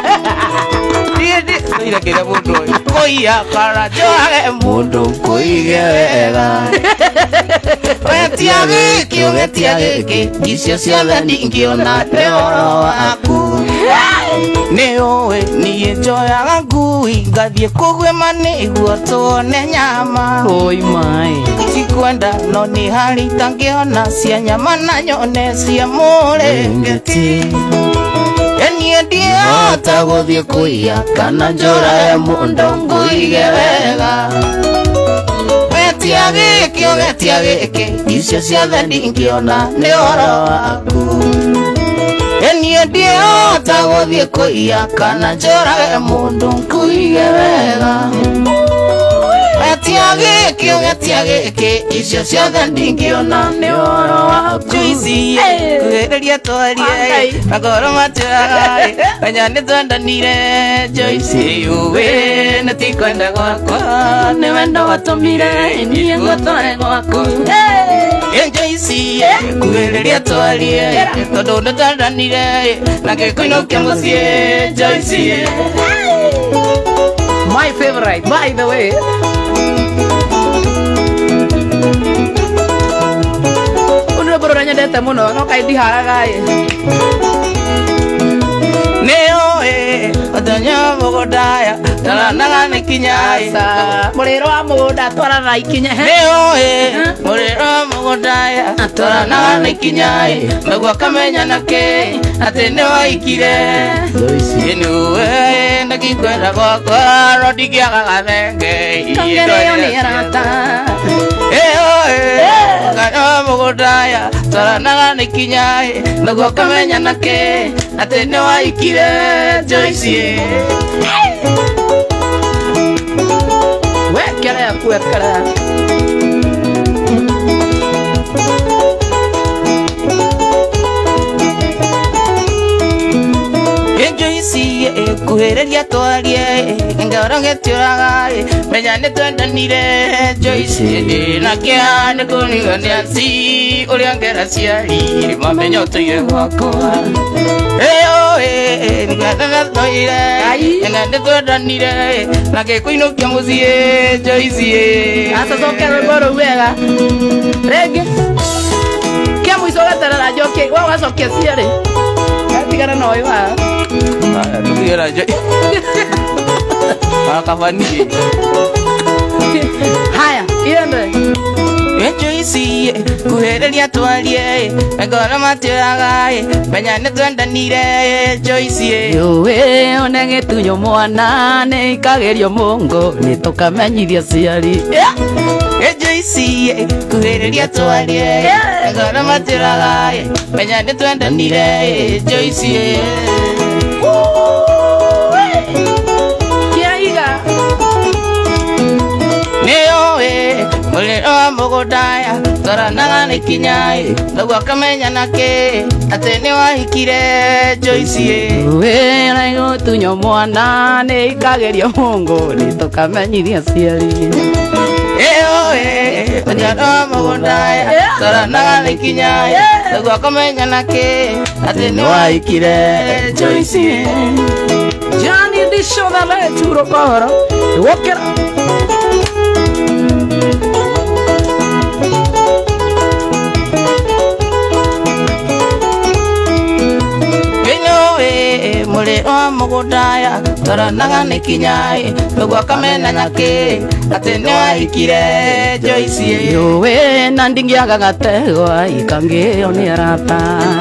Ila kila mundu koia kana joage mundu koige wega. Wetia gĩkĩ ũgetia gĩkĩ icio ciothe ndingĩona nĩ ũhoro waku. Nĩ ũĩ niĩ njoyaga ngui ngathiĩ kũguĩma nĩguo tuone nyama. Oi mai. Tikwenda no nĩ harĩ itangĩona cia nyama na nyone cia mũrĩngĩti. Niĩ ndihota gũthiĩ kũiya kana njũrage mũndũ ngũige wega. Wetia gĩkĩ ũgetia gĩkĩ icio ciothe ndingĩona nĩ ũhoro waku. Niĩ ndihota gũthiĩ kũiya kana njũrage mũndũ ngũige wega. Wetia gĩkĩ ũgetia gĩkĩ icio ciothe ndingĩona nĩ ũhoro waku. Joyce kũgereria twarie magoro matũraga kanya nĩ twendanire. Joyce uwe na tikwenda gwakwa nĩ wendo watũmire niĩ ngũtware gwaku. Joyce kũgereria twarie tondũ nĩ twendanire na gĩkũinũkia mũciĩ. Joyce My favorite, by the way. Unure bora nyendete muno, no kai ndiharaga ĩ. Nĩũĩ mũthenya mũgũndaya twaranaga nĩ kinya Sa, mũrĩro wa mũgũnda twarana ikinya. nĩũĩ mũrĩro wa mũgũndaya twaranaga nĩ kinya naguo akamenya nakĩ atĩ nĩ waikire. Nĩũĩ ndakikwenda gwakwa no ndingĩaga gathenge. Kangereyo nĩ arata. Mũgũnda wa mũgũndaya twaranaga nĩ kinya naguo akamenya nakĩ atĩ nĩ waikire. Joyce We kera yaku wekara Joyce kuhereria twarie ngoro getiuraga menya nĩ twendanire Joyce na kia nĩ kũnigania si ũrĩa ngera ciari mamenyo tũire gwakwa eyo eh ngana toire ngana nĩ twendanire na gĩkũinũkia mũciĩ Joyce asacoke rwĩmbo wega rĩngĩ kia mũico gatarara njoke wa gacokia ciarĩ atigana na ũyũ wa tukiera Joyce akafani haya iende Joyce kuhereria twarie ngoro matiraga menya nĩ twendanire Joyce yowe one gĩtunyo mwana nĩ ikagerio mũngo nĩ tũkamenyithia ciari Joyce kuhereria twarie ngoro matiraga menya nĩ twendanire Joyce kiaiga Neoe mulero wa mũgũndaya twaranaga nĩ kinyai nĩguo akamenya nake atĩ nĩ wahikire Joyce we na gĩtunyo mwana nĩ ikagerio mũngo nĩ tũkamenyithia ciari Eoe mulero wa mũgũndaya twaranaga nĩ kinyai nĩguo akamenya nake atĩ nĩ wahikire Joyce Johnny ndicona letu rokoro wokera mulero wa mũgũndaya twaranaga nĩ kinyai nĩguo akamenya nake atĩ nĩ wahikire Joyce yowe na ndingĩaga gategwa ikangĩo nĩ arata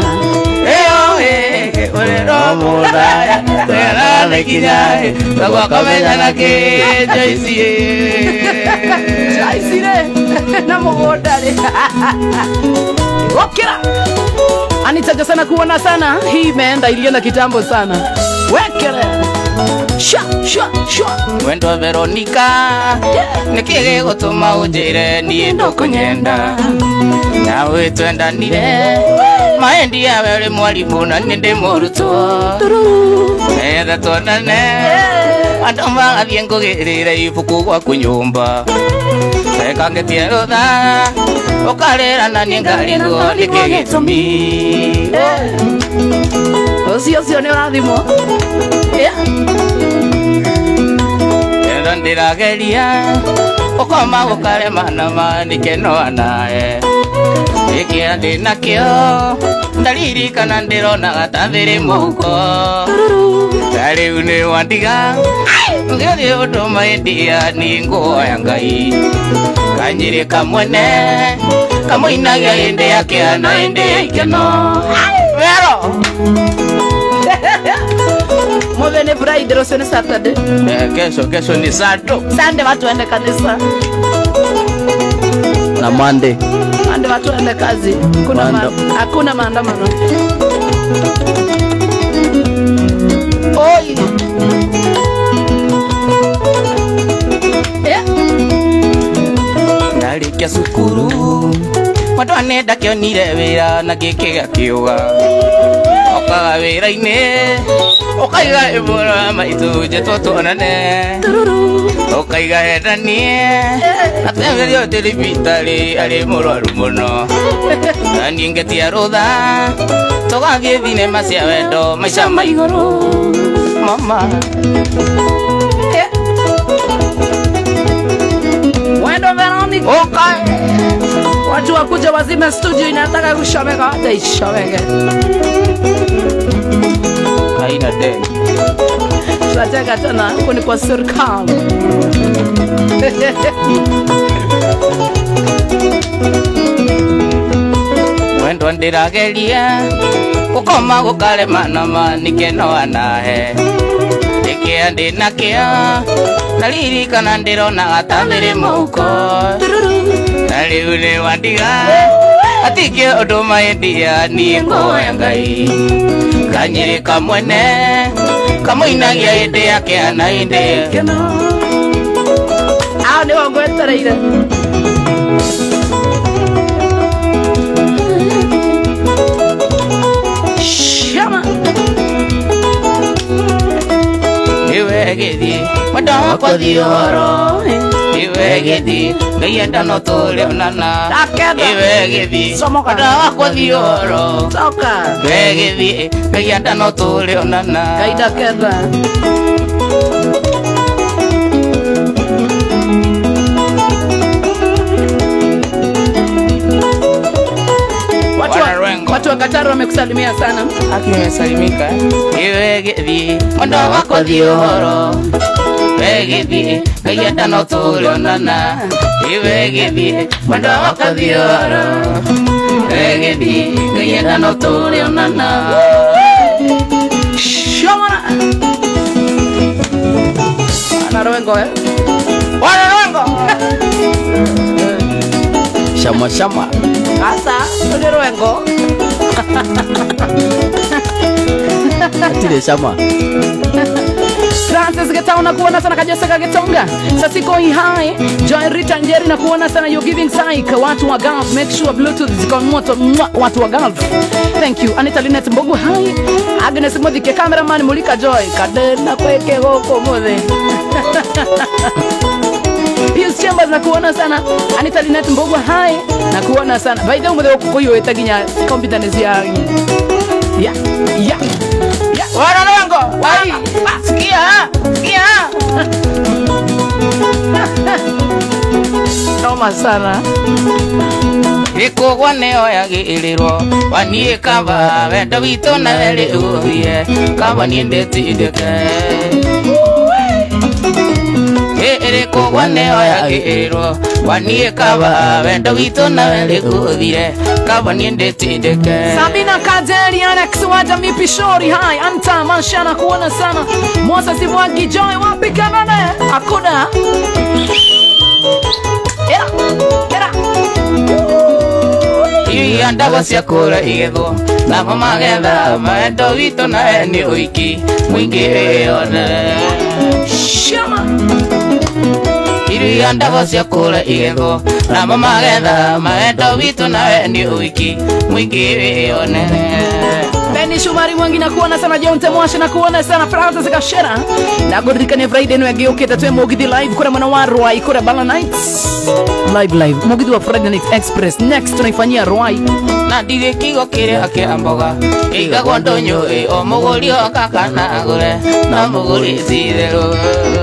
Eoe mulero wa mũgũndaya twaranaga nĩ kinyai nĩguo akamenya nake Joyce Joyce rĩ na mũgũnda rĩ wokera Anitaja sana kuona sana hii imeenda ilienda kitambo sana wekere sha sha sha wendo Veronica nikige gutuma unjire ni ndukunyenda nawe twendanire maendi yawe uri mwarimu na ni ndi murutwo etha twendane andu magathie ngugirire ibuku gwaku nyumba eka ngetie rutha ukarira na ni ngarirwo niki gitumi ucio ucio ni urathimo enda ndirageria ukoma gukarema na manikeno nae ikia ndi nakio ndaririkana ndirona gatathiri muko tariu ni wandiga ngithi undu maindia ni nguoya Ngai kanyiri kamwene kamuinagia hindi yake na hindi ikeno wero Mothe ni Friday rũciũ ni Saturday eh kesho kesho ni Sato Sunday watu waende kanisa na Monday Monday watu waende kazi kuna ma hakuna maandamano oi narikia cukuru mwandu anenda kionire wira na gikiga kiuga okaga wira-ini ukaiga ibura maitu njetwo tuonane ukaiga hendanie atemberio tiribitari ari murwaru muno na niĩ ngetia rutha tugathie thinema cia wendo maica ma iguru mama wendo Veronica okay watu wakuja wazime studio inataka kushomeka hata ishomeke haina deni tunataka tena huko ni kwa serikali wendo ndirageria gukoma gukarema na manikeno anahe ikia ndi nakio ndaririkana ndirona gatathiri muko na riu ni wandiga atikio undu maindia niĩ nguoya Ngai kanyiri kamwene kamuinagia hindi yake na hindi Ah, ni wangu etereire. Shama. Iwe gedi, madama kwa dioro. Iwe gedi, gayenda no tole nana. Takeda. Iwe gedi, Somoka. madama kwa dioro. Toka. Iwe gedi, gayenda no tole nana. Kaida keda. Watu wa, watu wa Kataro wamekusalimia sana. Akimesalimika. Iwe gedi, madama kwa dioro. Iwe gedi, gayenda no tole nana. Iwe gedi, madama kwa dioro. Iwe gedi, gayenda no tole nana. Shomana. Ana Roengo eh. Wana Roengo. Shama shama. Asa, ni Roengo. Atile shama. Francis Getao na kuona sana Kajasa Getonga. Sasiko Ihai, Joy Rita Njeri na kuona sana You Giving Psych. Watu wa Gulf, make sure Bluetooth ziko moto. Mwa, watu wa Gulf. Thank you. Anita Linet Mbogu hai. Agnes Modike cameraman Mulika Joy. Kadena kweke goko mode. Pius Chambers na kuona sana. Anita Linet Mbogu hai na kuona sana. By the way, mode kuyo etaginya competence ya. Ya, ya. Wana Roengo. Wai. Sikia, sikia. Noma sana. Iko gwaneo yagirirwo wanie kaba wendo wito na eri uye kaba niendete ideke ere ko gwaneo yagirirwo wanie kaba wendo wito na eri uye kaba niendete ideke Sabina Kadeli, Alex Wada Mipishori, hai Anta Manshana kuona sana. Mosa Sivwagi Joy wapi kanane Akuda. Era Era Iyo ndawa cia kura igethwo na magetha wendo wito na eni uiki mwingi yone Shama Iria ndawa cia kura igethwo na magetha wendo wito na eni uiki mwingi yone Benny Shumari Mwangi na kuona sana. Jonte Mwashi na kuona sana. Francis Kashera na Godrikane Friday no yagiukite twe Mugithi live kura mwana wa Rwai kura Bala Nights live live Mugithi wa Friday Night Express. Next tunaifanyia Rwai na ndire kigo kire akiamboga igagwo ndonyo e o muguri o kakana agure na muguri tirero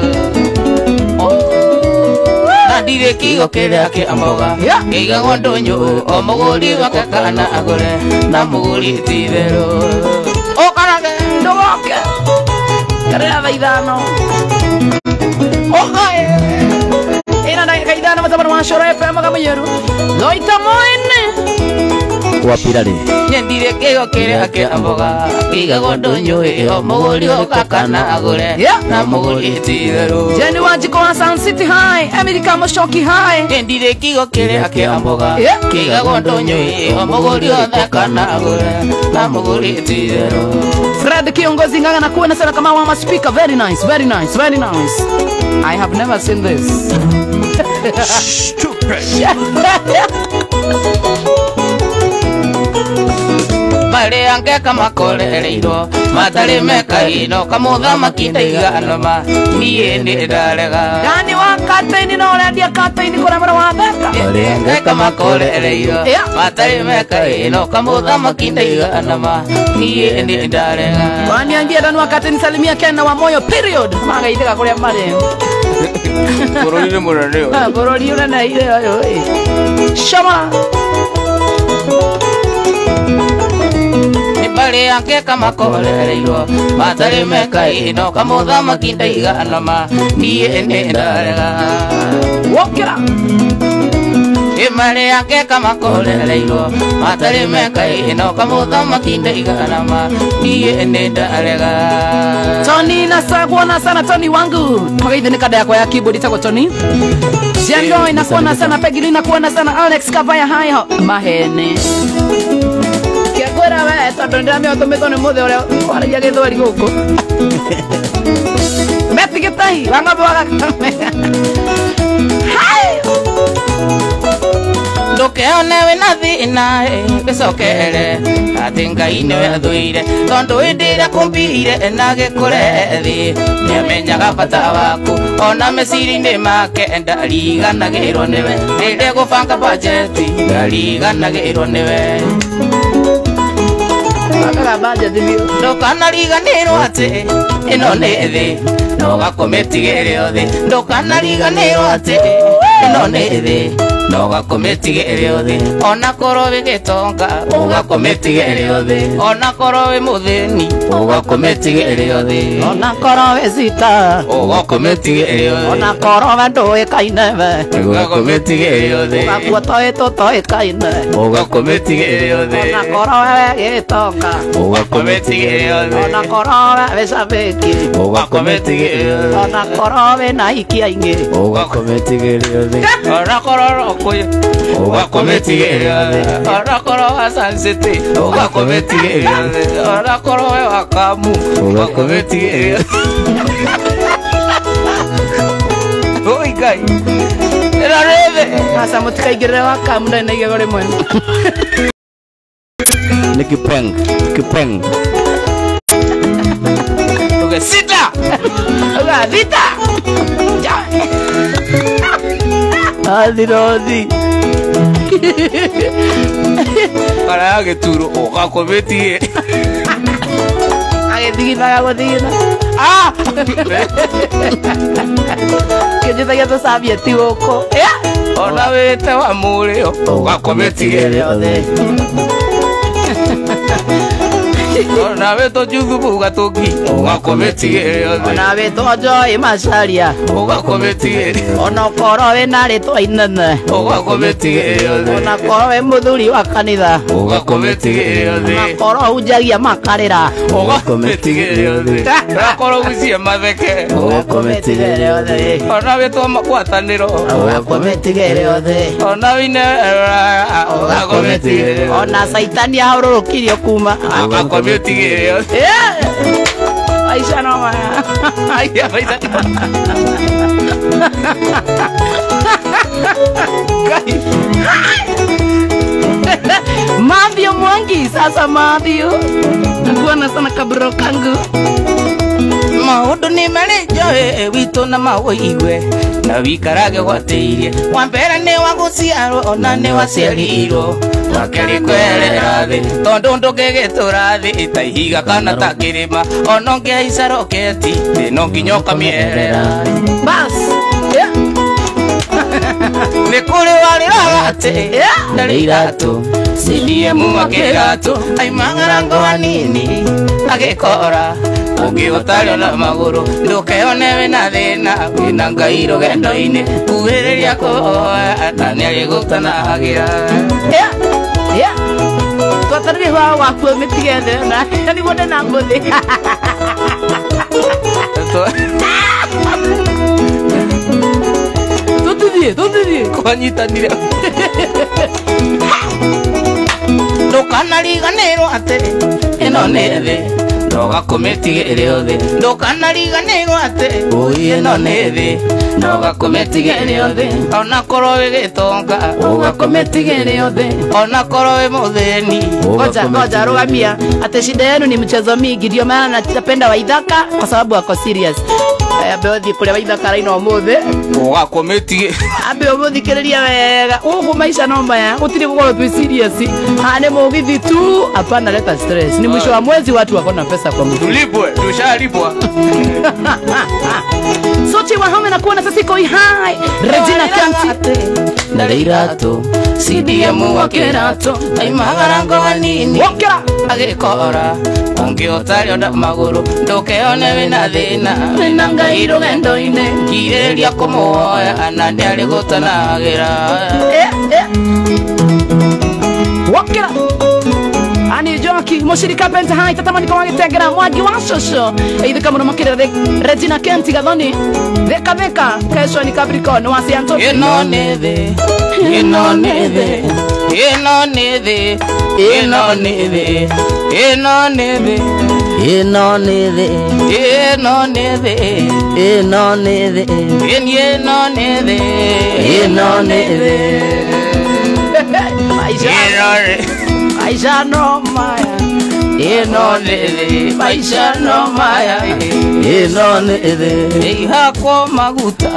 na ndire kigo kire akiamboga igagwo ndonyo o muguri o kakana agure na muguri tirero o karage ndogoke Karea vaidano Ohae Ina na kaidano matabana wa Shore F M kama yeru Loita moene Wapirare. Nyendire kigo kire akiamboga igagwo ndonyo e o muguri o kakana agure na muguri tirero Jenny Wajiko wa Sun City High America Moshoki High Ndire kigo kire akiamboga kigagwo ndonyo e o muguri o kakana agure na muguri tirero Fred Kiongozi Nganga na kuona sana kama wa speaker. Very nice, very nice, very nice. I have never seen this. Mare ange kama korereiro matare meka ino kamutha makinda igano ma niye ni ndarega Dani wa Kataini na olendia Kataini kura mara wa beka. Mare ange kama korereiro matare meka ino kamutha makinda igano ma niye ni ndarega Wani angia Dani wa Kataini salimia Kena wa moyo period. Maga iteka kuria mare. Borori murareo Ah, borori una na ile ayo. Shama. Mare ange kama korereiro matare meka ino kamutha makinda igano ma niye ni ndarega Wokera. Mare ange kama korereiro matare meka ino kamutha makinda igano ma niye ni ndarega Tony na kuona sana Tony wangu. Magaithe ni kada yako ya keyboard tako Tony. Siango inakuona sana Peggy na kuona sana Alex Kavaya hayo mahene. Kiagora we tondu ndamya utumito ni muthe uria waragia githwari guku. Meti gitai wanga bwaga. Ndukeyone wina thina gicokere ati Ngai niwe athuire tondu indire kumbire na gikure thi niamenyaga bata waku ona mecirini make ndariganagirwo niwe rĩrĩa gũbanga bajeti ndariganagirwo niwe akaga bajeti bio ndukanariganirwo ati ĩno nĩ thĩ no gakometigĩre thĩ ndukanariganirwo ati ĩno nĩ thĩ no gakometigĩre thĩ ona korwo wĩgĩtonga ũgakometigĩre thĩ ona korwo wĩ mũthĩni ũgakometigĩre thĩ ona korwo wĩ cita ũgakometigĩre thĩ ona korwo we ndũĩkaine we ũgakometigĩre thĩ ũgakuo toĩtũ toĩkaine ũgakometigĩre thĩ ona korwo we gĩtonga ũgakometigĩre thĩ ona korwo we wĩ cabĩki ũgakometigĩre thĩ ona korwo wĩ na hiki aingĩ ũgakometigĩre thĩ ona korwo Okoye ugakometigĩre thĩ ona korwo wa Sun City ugakometigĩre thĩ ona korwo we wa Kamu ugakometigĩre oi Ngai ĩno nĩ thĩ asa mũtikaingĩrĩre wa Kamu ndarĩ na igego rĩmwe nĩ kipeng kipeng uge sita uga thita athirothi kana ya gĩturo ugakometigĩre agĩthigithaga gũthigitha kĩnjithagia tũcabieti gũkũ ona wĩte wa mũrĩo ugakometigĩre thĩ ona wĩtwo Juthubu Gatũngi ugakometigĩre thĩ ona wĩtwo Joy Macharia ugakometigĩre ona korwo wĩna rĩtwa inene ugakometigĩre thĩ ona korwo wĩ mũthuri wa kanitha ugakometigĩre ona thĩ korwo hunjagia makarĩra ugakometigĩre thĩ ũrakorwo gucie matheke ũgakometigĩre thĩ ona wĩtwo magwatanĩro ũgakometigĩre thĩ ona wĩne ugakometigĩre ona caitani ahũrũrũkirio kuma ugakometigĩre thĩ Aisha no maya Aya maitha Matthew Mwangi sasa Matthew nakuona sana kabro kangu maũndũ nĩ marĩ njoĩ witũ na mawĩigwe na wikarage gwatĩirie wa mbere nĩ wa gũciarwo ona nĩ waciarirwo wa kerĩ kwerera thĩ tondũ ndũngĩgĩtũra thĩ ta ihiga kana ta kĩrĩma ona ũngĩhaica roketi thĩ no nginya ũkamĩerera bas nĩ kũrĩ warĩraga atĩ ndarĩ iratũ C D M makĩratũ aimagara ngo hanini agĩkora ũngĩ ũtarĩ na magũrũ ndũkeyone wĩna thĩna wĩna Ngai rũgendo-inĩ kuhĩrĩria kũhoya na nĩarĩgũtanagĩra twatarĩrĩ hwa waku mĩtige thĩ na nĩguo ndĩna ngũthĩ tũtithiĩ tũtithiĩ kwanyitanire ndũkanariganĩrwo atĩ ĩno nĩ thĩ ndũgakometigĩre thĩ ndũkanariganĩrwo atĩ ĩno nĩ thĩ ndũgakometigĩre thĩ ona korwo wĩgĩtonga ũgakometigĩre thĩ ona korwo wĩ mũthĩni ngoja ngoja rugamia ati shida yenu ni mchezo mingi ndio maana napenda Waithaka kwa sababu wako serious abe othi kule Waithaka raino umuthi ũgakometigĩre abe umuthikiriria wega ugu maisha no maya utiri gukoro tu serious ane mugithi tu hapana leta stress ni mwisho wa mwezi watu wako na pesa kwa mtu tulipwe tushalipwa sote wa home na kuona sasa iko hai Regina Kanti ndarĩ iratũ C D M wakĩratũ aimagara ngo hanini wakĩra agĩkora ũngĩ ũtarĩ ona magũrũ ndũkeyone wĩna thĩna wĩna Ngai rũgendo-inĩ kirĩrĩria kũmũhoya na nĩarĩgũtanagĩra wakĩra ani joki mushirika penta hai tatamani kwa gitengera mwagi wa shosho eithe kama makire Regina Kanti gathoni theka theka kesho ni Capricorn wasi anto ĩno nĩ thĩ ĩno nĩ thĩ ĩno nĩ thĩ ĩno nĩ thĩ ĩno nĩ thĩ ĩno nĩ thĩ ĩno nĩ thĩ ĩno nĩ thĩ ĩno nĩ thĩ ĩno nĩ thĩ maisha maisha no maya ino nĩ maisha no maya ino nĩ thĩ ihakwo maguta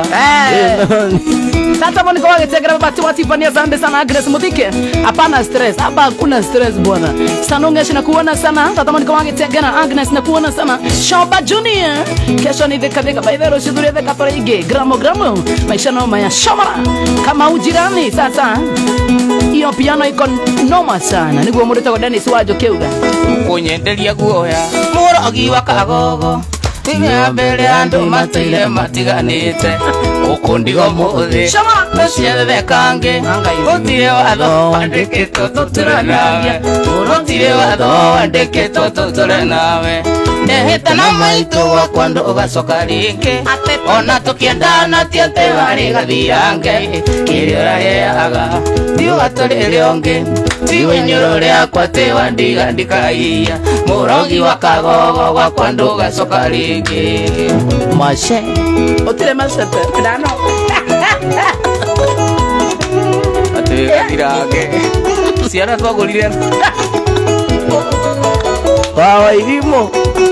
Tata Monica wagetegera babati watifania zambe sana Agnes Muthike. Hapana stress. Hapa hakuna stress bwana. Sanongeshi na kuona sana. Tata Monica wagetegera Agnes na kuona sana. Shoba Junior. Kesho ni dheka dheka baidero shiduri dheka tore ige. Gramo gramo. Maisha no maya shomara. Kama ujirani sasa. Iyo piano iko noma sana. Niguo murita kwa Dennis Wajo Keuga. Kunyenderia guoya. Murogi wa kagogo. Tiga mbere andu matire matiganite ukundigo muthi ciothe kange gutire watho wandikitwo tuture nawe gutire watho wandikitwo tuture nawe ndehita na maitu wakwa ndu ugacoka ringi ona tukiendana ti ati wari gathirange kiria uraheaga ti ugaturire ungi ti winyuru riakwa ti wandiga ndikaia murogi wa kagogo gwakwa ndu ugacoka ringi Mashe Otire masete Dano Ate tirage Siara twagurire Wawa irimo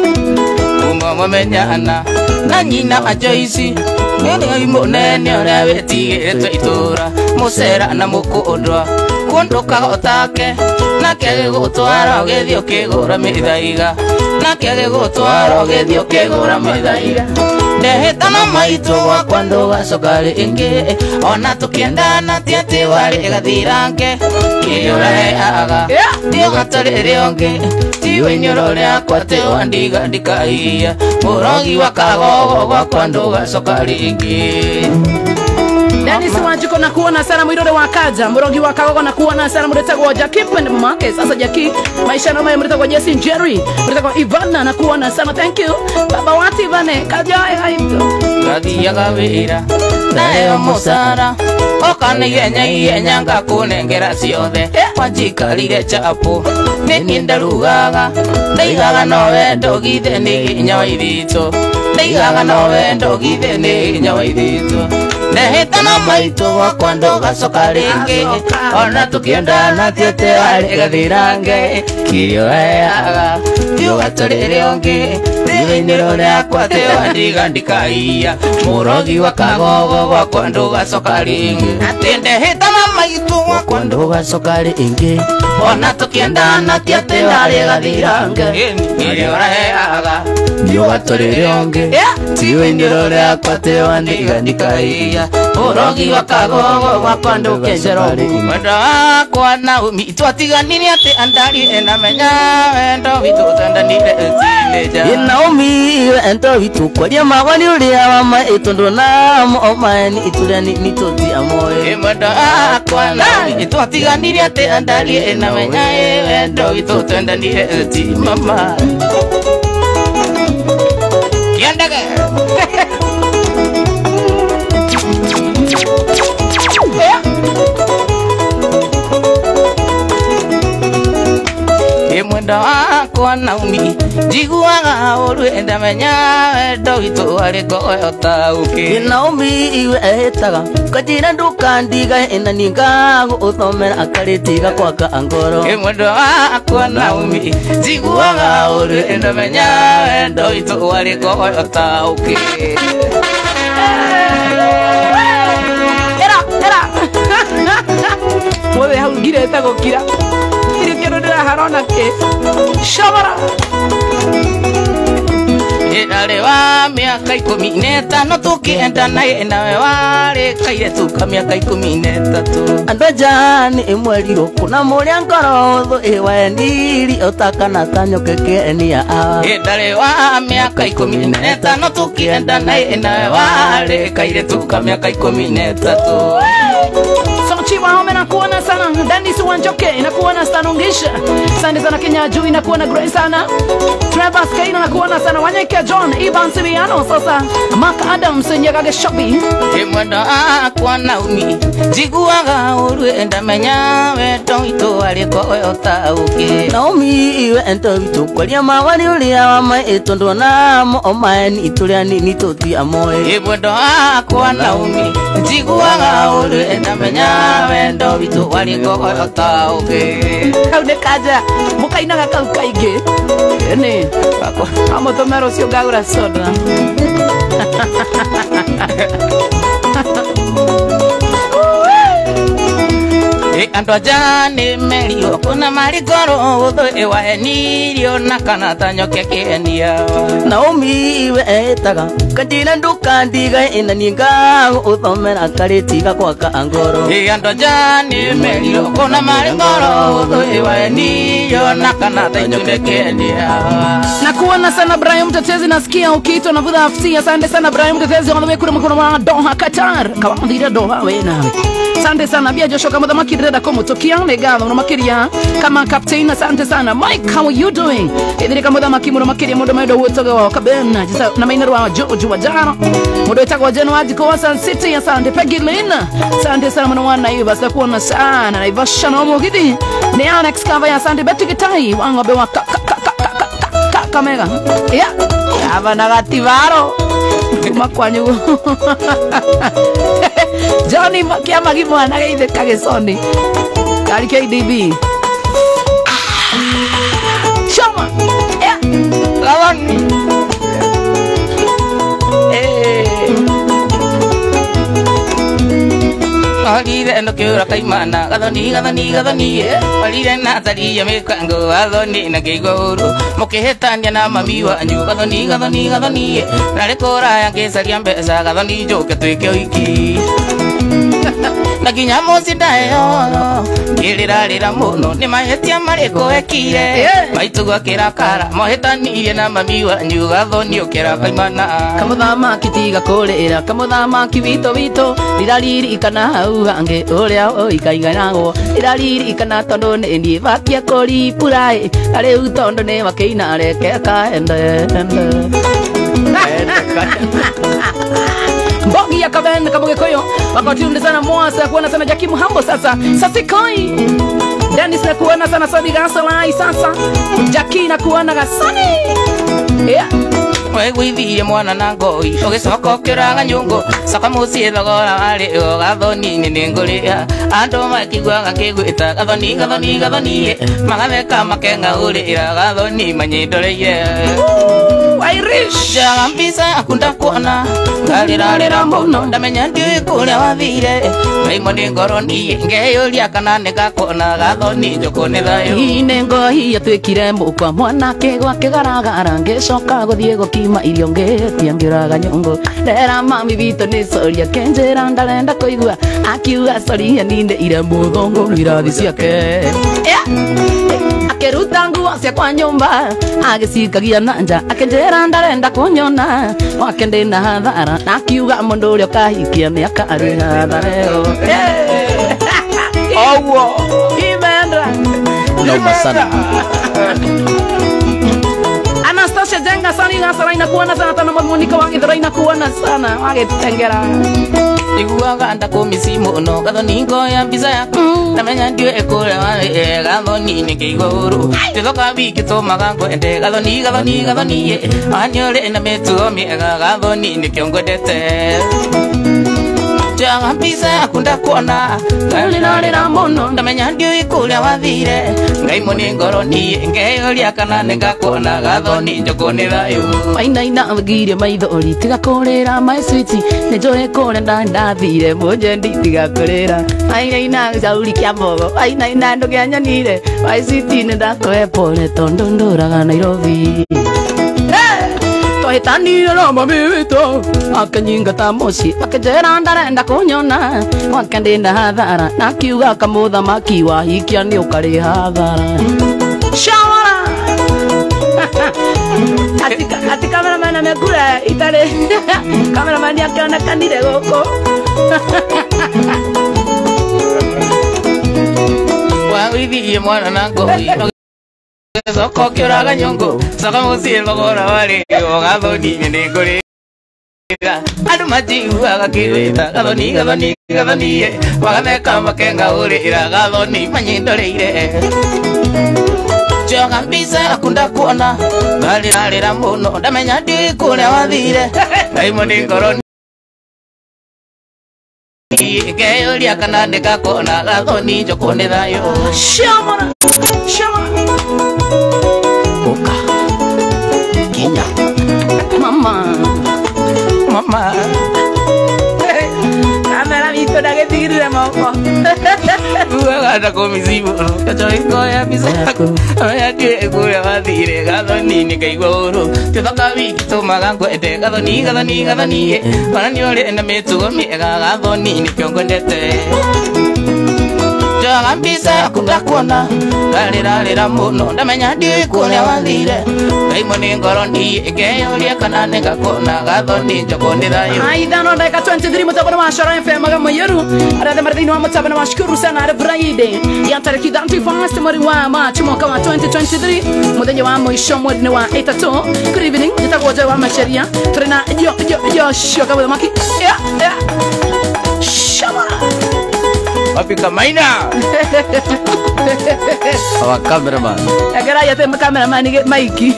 Uma mamenyana Na nyina wa Joyce Nene imo nene ore wetigitwe itura Musera na mukundwa Kunduka otake Na kege gutwara gethio kigura mithaiga Na kege gutwara gethio kigura mithaiga Ndehita na maitu wakwa ndugacoka ringi Ona tukiendana ti ati wari gathirange kiria uraheaga ti ugaturire ungi ti winyuru riakwa ti wandiga ndikaia murogi wa kagogo gwakwa ndugacoka ringi Dennis Wanjiko na kuona sana mwirore wakaja Murogi wakagogo na kuona sana mureta kwa Jackie Pende mamake Sasa Jackie maisha na maya mureta kwa Jesse Jerry Mureta kwa Ivana na kuona sana Thank you Baba wati Ivane Kajaya haito Gathiaga wira Naeo musara Oka ni yenya yenya ngakunengera ciothe Wanjikarire chapo Nini ndarugaga Ndaigaga no wendo githe ni hinya wa ithito Ndaigaga no wendo githe ni hinya wa ithito Ndehita na maitu wakwa ndugacoka ringi Ona tukiendana ti ati wari gathirange kiria uraheaga ti ugaturire ungi ti winyuru riakwa ti wandiga ndikaia murogi wa kagogo gwakwa ndugacoka ringi ati ndehita na maitu wakwa ndugacoka ringi Ona tukiendana ti ati wari gathirange kiria uraheaga ti ugaturire ungi ti winyuru riakwa ti wandiga ndikaia murogi wa kagogo gwakwa ndukecero mwenda wakwa Naomi twatiganire ati andari enamenya wendo witu twendanire tineja Naomi wendo witu kwaria magwani uria wa maitu ndunamo maeni iturani nituti amoe mwenda wakwa Naomi twatiganire ati andari enamenya wendo witu twendanire ti mama kiandage Mwenda wakwa Naomi njiguaga uru endamenya wendo witu wari ngoyo tauki Naomi iwe ehitaga kajira ndukandiga ina ningago uthomera akaritiga kwaka angoro Mwenda wakwa Naomi njiguaga uru endamenya wendo witu wari ngoyo tauki Era era Mwe hau ngire etagukira Iri kero ndira harona ke Shabara Ndari wa miaka ikumi na itano tukiendana nawe wari kaire tuka miaka ikumi na itatu Andojani imweriro kuna muria ngoro thu iwendiri utakana tanyoke kenia awa Ndari wa miaka ikumi na itano tukiendana nawe wari kaire tuka miaka ikumi na itatu Sochi Wahome na kuona sana Dennis Wanjoke na kuona sana Ungisha Sandi sana Kenya Juu na kuona Grace sana Travis Kaino na kuona sana Wanyeke John Ivan Sibiano sasa Mark Adams Nyagage Shopi Mwenda wakwa Naomi njiguaga uru endamenya wendo witu wari ngoyo tauki Naomi iwe endo witu kwaria magwani uria wa maitu ndunamo maeni iturani nituti amoe Mwenda wakwa Naomi njiguaga uru endamenya wendo wendo witu wari ngogota uke kau ne kaja mukainaga kau kaingĩ nĩ amũtũmĩra ũcio ngagũra soda andũ aja nĩ merio kuna marĩ ngoro ũthũ wahenirio na kana ta nyoke kĩenia Naomi we etaga kandina ndukandiga ina ninga uthomera karitiga kwa kangoro andũ aja nĩ merio kuna marĩ ngoro ũthũ wahenirio na kana ta nyoke kĩenia. na kuona sana Brian Mtetezi, nasikia ukiitwa na Vudha F C. Asante sana Brian Mtetezi, on the way kule mkono wa Doha Qatar kawathira Doha we nawe. Asante sana Bia Joshua kama dhamaki reda komo tokiane gatho no makiria kama captain. Asante sana Mike, how are you doing? Idiri kama dhamaki muno makiria mundo maido wotoga wa kabena jisa na mainero wa George wa jana mundo itakuwa January kwa Sun City. Asante Peggy Lina, asante sana mwana wana hiyo basi kuona sana na Ivasha no mogidi ni Alex Kava. Asante Betty Gitai wangobe wa kamera ya aba negativaro makwanyu Johnny makia magi mwana geithe kagesoni kari K D B chama ya lawan eh Alire ndo kiura kaimana gathoni gathoni gathoni alire na tari ya mekango gathoni na kigoro mukihetania na mami wanyu gathoni gathoni gathoni rare kora ya kesaria mbesa gathoni njoke twike wiki na kinya muci ndayo kirira rira muno ni mahetia mariko ekire maitu gwakira kara mohitanirie na mami wanyu gathoni ukira kaimana kamuthama kitiga kurira kamuthama kivito vito rirariri kana hau hange uria oikaiganagwo rirariri kana tondu ni ndie vakia kuri purai ari u tondu ni wakeina reke kaende Mbogi ya kabenda kama gekoyo wakati unde sana mwasa kuona sana Jackie Muhambo sasa sasikoi Dennis na kuona sana Sadi Gasolai sasa Jackie na kuona Gasani yeah wegwithirie mwana na ngoi ugicoka ukiraga nyungu saka mucie thogora wari o gathoni ni nguria andu makigwaga kigwita gathoni gathoni gathoni magatheka makenga urira gathoni manyidoreire Irish Jambisa akunda kuona ngalira rira muno ndamenya ndi kuria wathire ngaimo ni ngoroni ngeyuria kana nigakona gathoni njukune thayo ine ngohi atwikire mukwa mwana kigwa kigaragara ngicoka guthie gukima irio ngetia ngiraga nyungu rera mami vito ni soria kenjera ndarenda kuigua akiuga soria ninde ire muthongo irathi ciake akeruta nguo cia kwa nyumba agicikagia na nja akenjera ndarenda kunyona wake ndina hathara na akiuga mundu uria kahikia ni akari hathara owo imenda Nauma sana Anastasia Jenga sani ngasara inakuona sana tana mamunika wangithira inakuona sana wagitengera iguaga ndakumisi muno gathoni ngoya mbica yaku ndamenya ndiwe ekuria wari gathoni ni kiguru tithoka wiki tumaga ngwende gathoni gathoni gathoni anyore na metuo miega gathoni ni kiongwendete Janga mbica akunda kuona ngalira rira muno ndamenya ndiwe ekuria wathire ngaimo ni ngoroni ngeyuria kana ningakona gathoni njukune thayo maina ina ngire maithori tigakorera my sweet ne joe kore nda ndathire munje nditiga korera maina ina jauri kya mbogo maina ina ndo kya nyanire my sweet ne ndakoe pole tondo ndoraga Nairobi tohetani ro mami wito akanyinga ta moshi akajera ndarenda kunyona wakendenda hathara na kiuga kamutha makiwa hikia ni ukari hathara shawara Atika ati cameraman amekula itare cameraman yake anakanire goko wawithirie mwana na ngoi thoko kiraga nyungu saka mucie thogora wari o gathoni ni nguri andu matiguaga kigwita gathoni gathoni gathoni magatheka makenga urira gathoni manyidoreire Joga mbica akunda kuona ngalira rira muno ndamenya ndi kuria wathire ngaimo ni ngoroni ndi ngeyoria kana ndikakona gathoni njokone thayo Shamara Shamara Oka Kenya Mama Mama Kamera mito na getirire moko Uwagada komisimu Kacho ikoya misako Oya kwe kuya wathire gathoni nikaigua uru Tithaka wiki tumaga nkwete gathoni gathoni gathoni Wana niore na mitugo miega gathoni nikiongondete Jaga mbisa yaku ndakuona Garira rira muno ndamenya ndiũĩ kũrĩa wathire Ngaimwo nĩ ngoro ndiĩ ngeyoria kana nĩngakona gathoni njokone thayo Aidha dakika twenty-three mutabana wa Shara F M kama yeru Arada mardini wa mutabana wa shukuru sana ara Friday ya tariki thirty-first mwezi wa March mwaka wa twenty twenty-three muthenya wa mwisho mwezi wa gatatu. Good evening nitakuja wa masharia turina yo yo yo shoka wa maki ya ya shama Wapika maina Awa cameraman agara ya tema cameraman ni maiki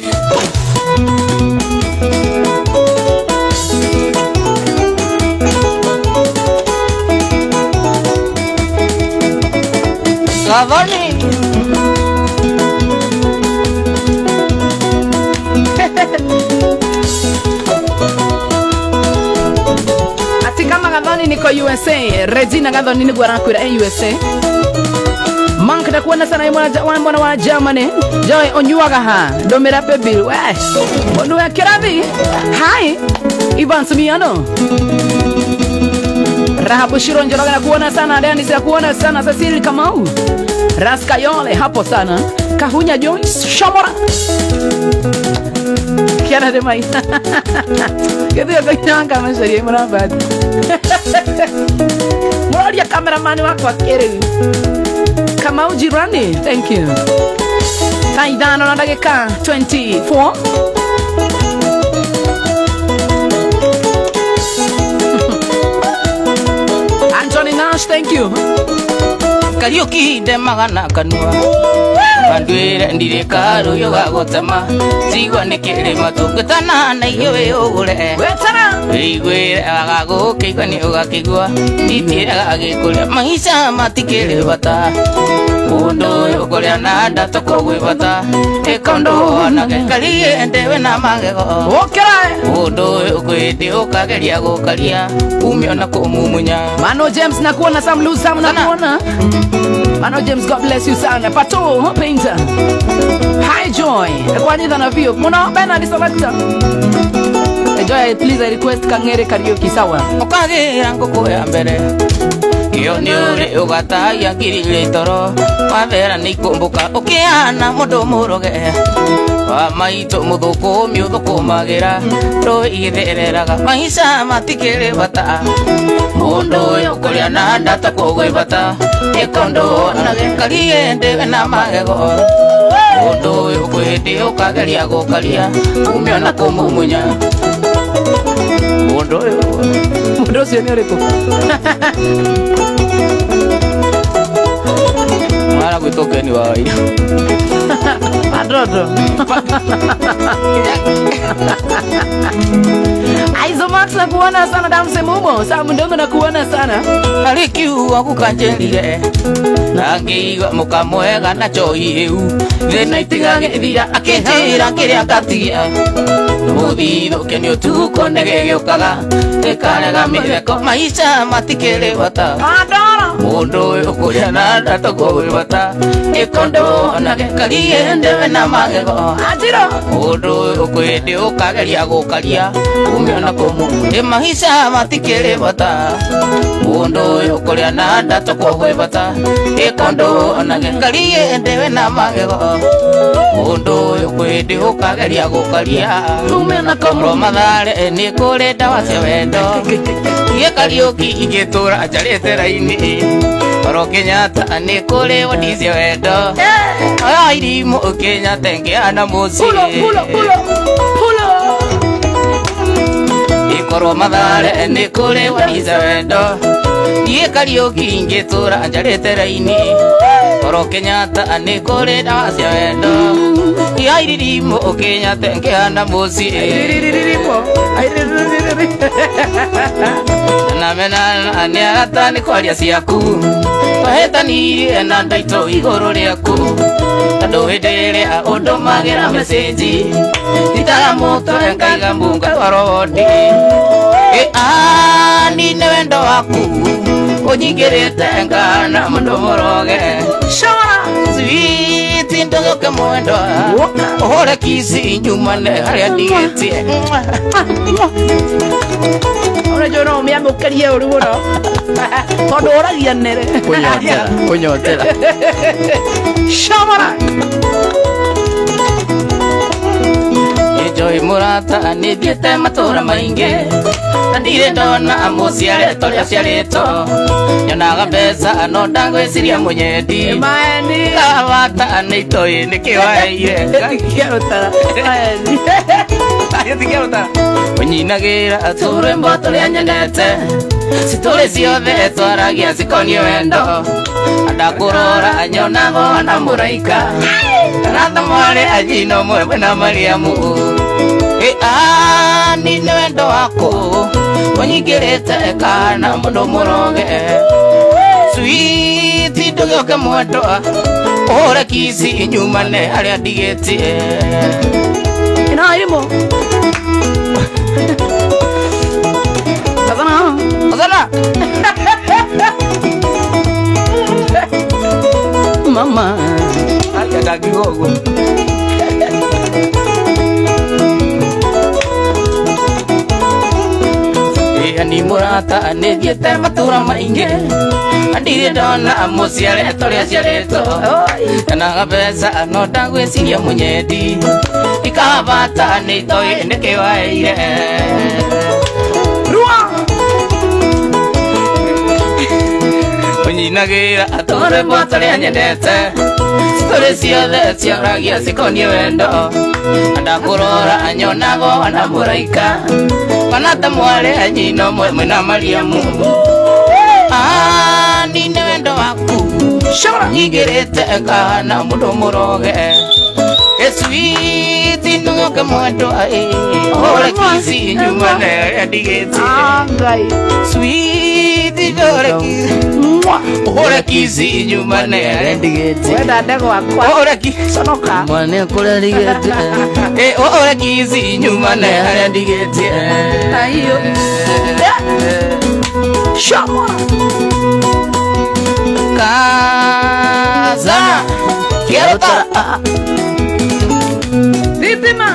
Gathoni ati kama Gathoni niko U S A Regina Gathoni ni gwarakwira e U S A Mank da kuona sana mwana mwana wa Germany Joy onyuaga ha domera pebil we onu ya kirabi hi Ivan Sumiano Rahabu Shironjo na kuona sana Dennis ya kuona sana Cecil Kamau Raska Yole hapo sana Kahunya Joyce Shamora Kiana de mai Kedu ya kanyanga mashari mwana bad Mwali ya cameraman wako akere Kamau jirani thank you Kaidano na dakika twenty-four Anthony Nash thank you Kariuki de magana kanua Bandwire ndire karu yo gagotama Sigwa nikire matugutana na iwe ugure Wetana Igwire agago kigwa ni ugakigwa Nditire agikuria maisha matikire bata Undo yo kuria na ndato kogwe bata Ekondo na karie ndewe na magego Okera Undo yo kwete ukageria gukaria Umyo na kumumunya Mano James nakuona Sam Lu Sam nakuona Mano James God bless you sana Pato painter Hi Joy Kwani na view Muna bena di selector Joy please I request kangere karaoke sawa Ukagira ngoko ya mbere Iyo ni uri ugataya ngirire toro Wabera ni kumbuka ukiana mundu muroge Wa maito muthuku miuthuku magira Ro igithereraga maisha matikire bata Mundu uyu kuria na ndata kogwe bata Ikondo na gekarie ndewe na magego Mundu uyu kwende ukageria gukaria Umyo na kumumunya Mundu uyu Mundu ucio ni uriku Mara gwitoke ni wai Adodo Aizo Max na kuona sana Damse Mumo Samu Ndongo na kuona sana Alikiwa kukanjelire Nangiigwa muka mwega na choi eu Thina itigage thira akinjira kiria ngatigia Muthitho kenio tuko negegiokaga Ikarega mitheko maisha matikire bata Adoro Mundu uyu kuria na ndato kogwe bata Ikondo na gekarie ndewe na magego Ajiro Mundu uyu kwende ukageria gukaria Umyo na kumu E maisha matikire bata Mundu uyu kuria na ndato kogwe bata Ikondo na gekarie ndewe na magego Mundu uyu kwende ukageria gukaria Umyo na kumu Ro mathare ni kuri ndawa cia wendo Iye Kariuki ingitura njarite raini Oro Kenyatta ni kuri wadi cia wendo Aya irimu Kenyatta ngiana muci Pulo pulo pulo Pulo Ikorwo mathare ni kuri wadi cia wendo Iye Kariuki ingitura njarite raini Oro Kenyatta ni kore dawa cia wendo ya iririmo Kenyatta ngihanda muci iririmo na mena ni arata ni kwaria ciaku wahetanirie na ndaito iguru riaku tondu hindi iria undu magira message itara moto ngaiga mbunga twarodi ani ni wendo waku unyingirite ngana mundu muroge shara sweet ndogoke mwendo uhore kisi nyumane haria ndigetie unajua no miango karia uri muno tondu uragia nere kunyotera kunyotera shamara Joy murata ni thiete matura maingi na ndire ndona amuciare toria ciarito nyonaga mbeca no ndagwiciria munyendi maeni kawata ni itoi ni kiwaire kiarutara maeni ayo tikiarutara unyinagira turembo turia nyendete cituri ciothe twaragia cikonie wendo adakurora nyonago na muraika Nata mwale ajino mwe na Mariamu E ani ni wendo wako Unyigirete kana mundu muroge Sweet ndogoke mwendo Ore kisi nyumane haria ndigeti Ina irimo Kazana Kazana Mama Aya kigogo Iya ni murata ni thiete matura maingi Andire ndona muciare toria ciarito Kana mbeca no ndagwiciria munyendi Ikabata ni itoi ni kiwaire Rua Unyinagira atore botoria nyendete Tore ciothe ciaragia cikonie wendo Ndakurora nyonago na muraika Manata mware anyino mwe na Mariamu Ani ni wendo waku Shara Nyigirite kana mundu muroge Eswiti ndogoke mwendo ai Ore kisi nyumane ndigeti Angai Sweet ore kisi Ore kisi nyumane ndigeti Wenda ndego wakwa Ore kisi sonoka Mwane kule ndigeti Eh ore kisi nyumane haria ndigeti Ayo Shama Kaza Kierota Vitima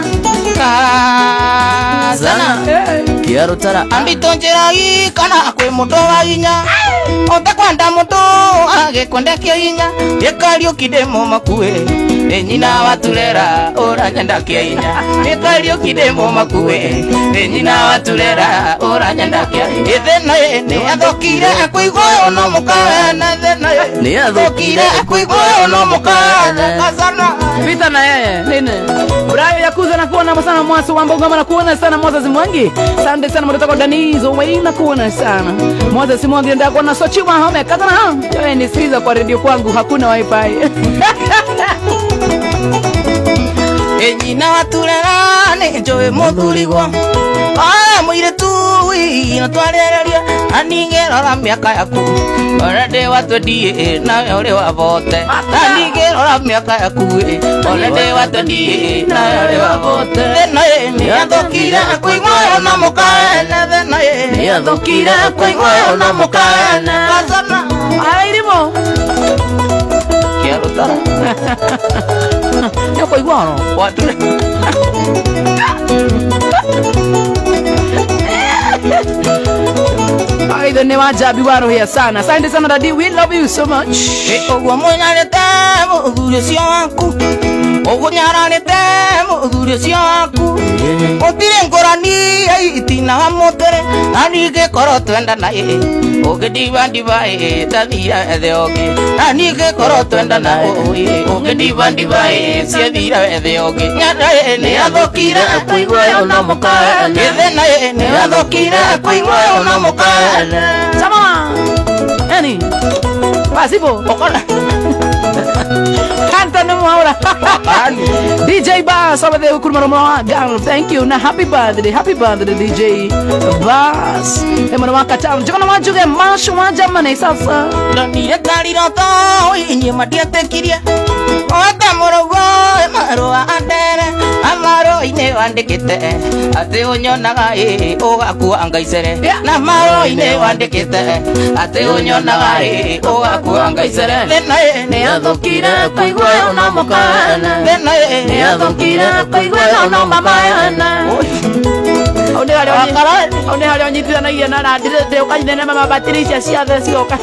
Kazana Kierota Ambito njiragi kana kwe mundu wa hinya Ota kwenda mundu agikwenda kia hinya Yekario kidemo makue Enyina waturera ora nyenda kia hinya Yekario kidemo makue Enyina waturera ora nyenda kia hinya Ethena ye ni athokire akuigwe ono mukana Ethena ye Ni athokire akuigwe ono mukana Kazana Vita na yeye nini Urayo yakuza na kuona sana mwasu wa mbogama na kuona sana Moses Mwangi Sande sana mutaka Danizo wei na kuona sana Moses Mwangi ndio kuona sochi wa home kazana ha Yoe ni sikiza kwa radio kwangu hakuna wifi Enyina waturera ni njowe muthurigwa Aya mwire tuwi na twarereria Aningerora miaka yaku Orede watwendie nawe uri wavote Aningerora miaka yaku Orede watwendie nawe uri wavote Thena ye ni athokire akuigwa ona mukana Thena ye ni athokire akuigwa ona mukana Kazana Airimo Kierota Yoko iguano Wature Aidha ni wajabi waro ya sana Asante sana daddy we love you so much Ogwa mwenyarete muthuri cio waku Ogwa nyararete muthuri cio waku Utire ngorani itina wa mutere Nani ngikoro twenda naye Ugidiva ndivae tathira ethe oge Nani ngikoro twenda naye Ugidiva ndivae ciathira ethe oge Nyarae ni athokire akuigwe ona mukana Ethe naye ni athokire akuigwe ona mukana Sama Eni Pasipo Okona Anton Mwaura. D J Bass over there kurumara girl. Thank you. Na happy birthday. Happy birthday D J Bass. Emana wakata. Jona wajuge mashu wajamane sasa. Ndani ya kariroto inye madiate kiria. Ota morogo maro andere. Amaro ine wandikite. Ate onyonaga e ogakua angaicere. Na maro ine wandikite. Ate onyonaga e ogakua angaicere. Lena e ne athokire kuigwa ona mukana. Lena e ne athokire kuigwa ona mamayana. One hali onyi. One hali onyi tena iye na radire de ukanyene mama batirisha cia sioka.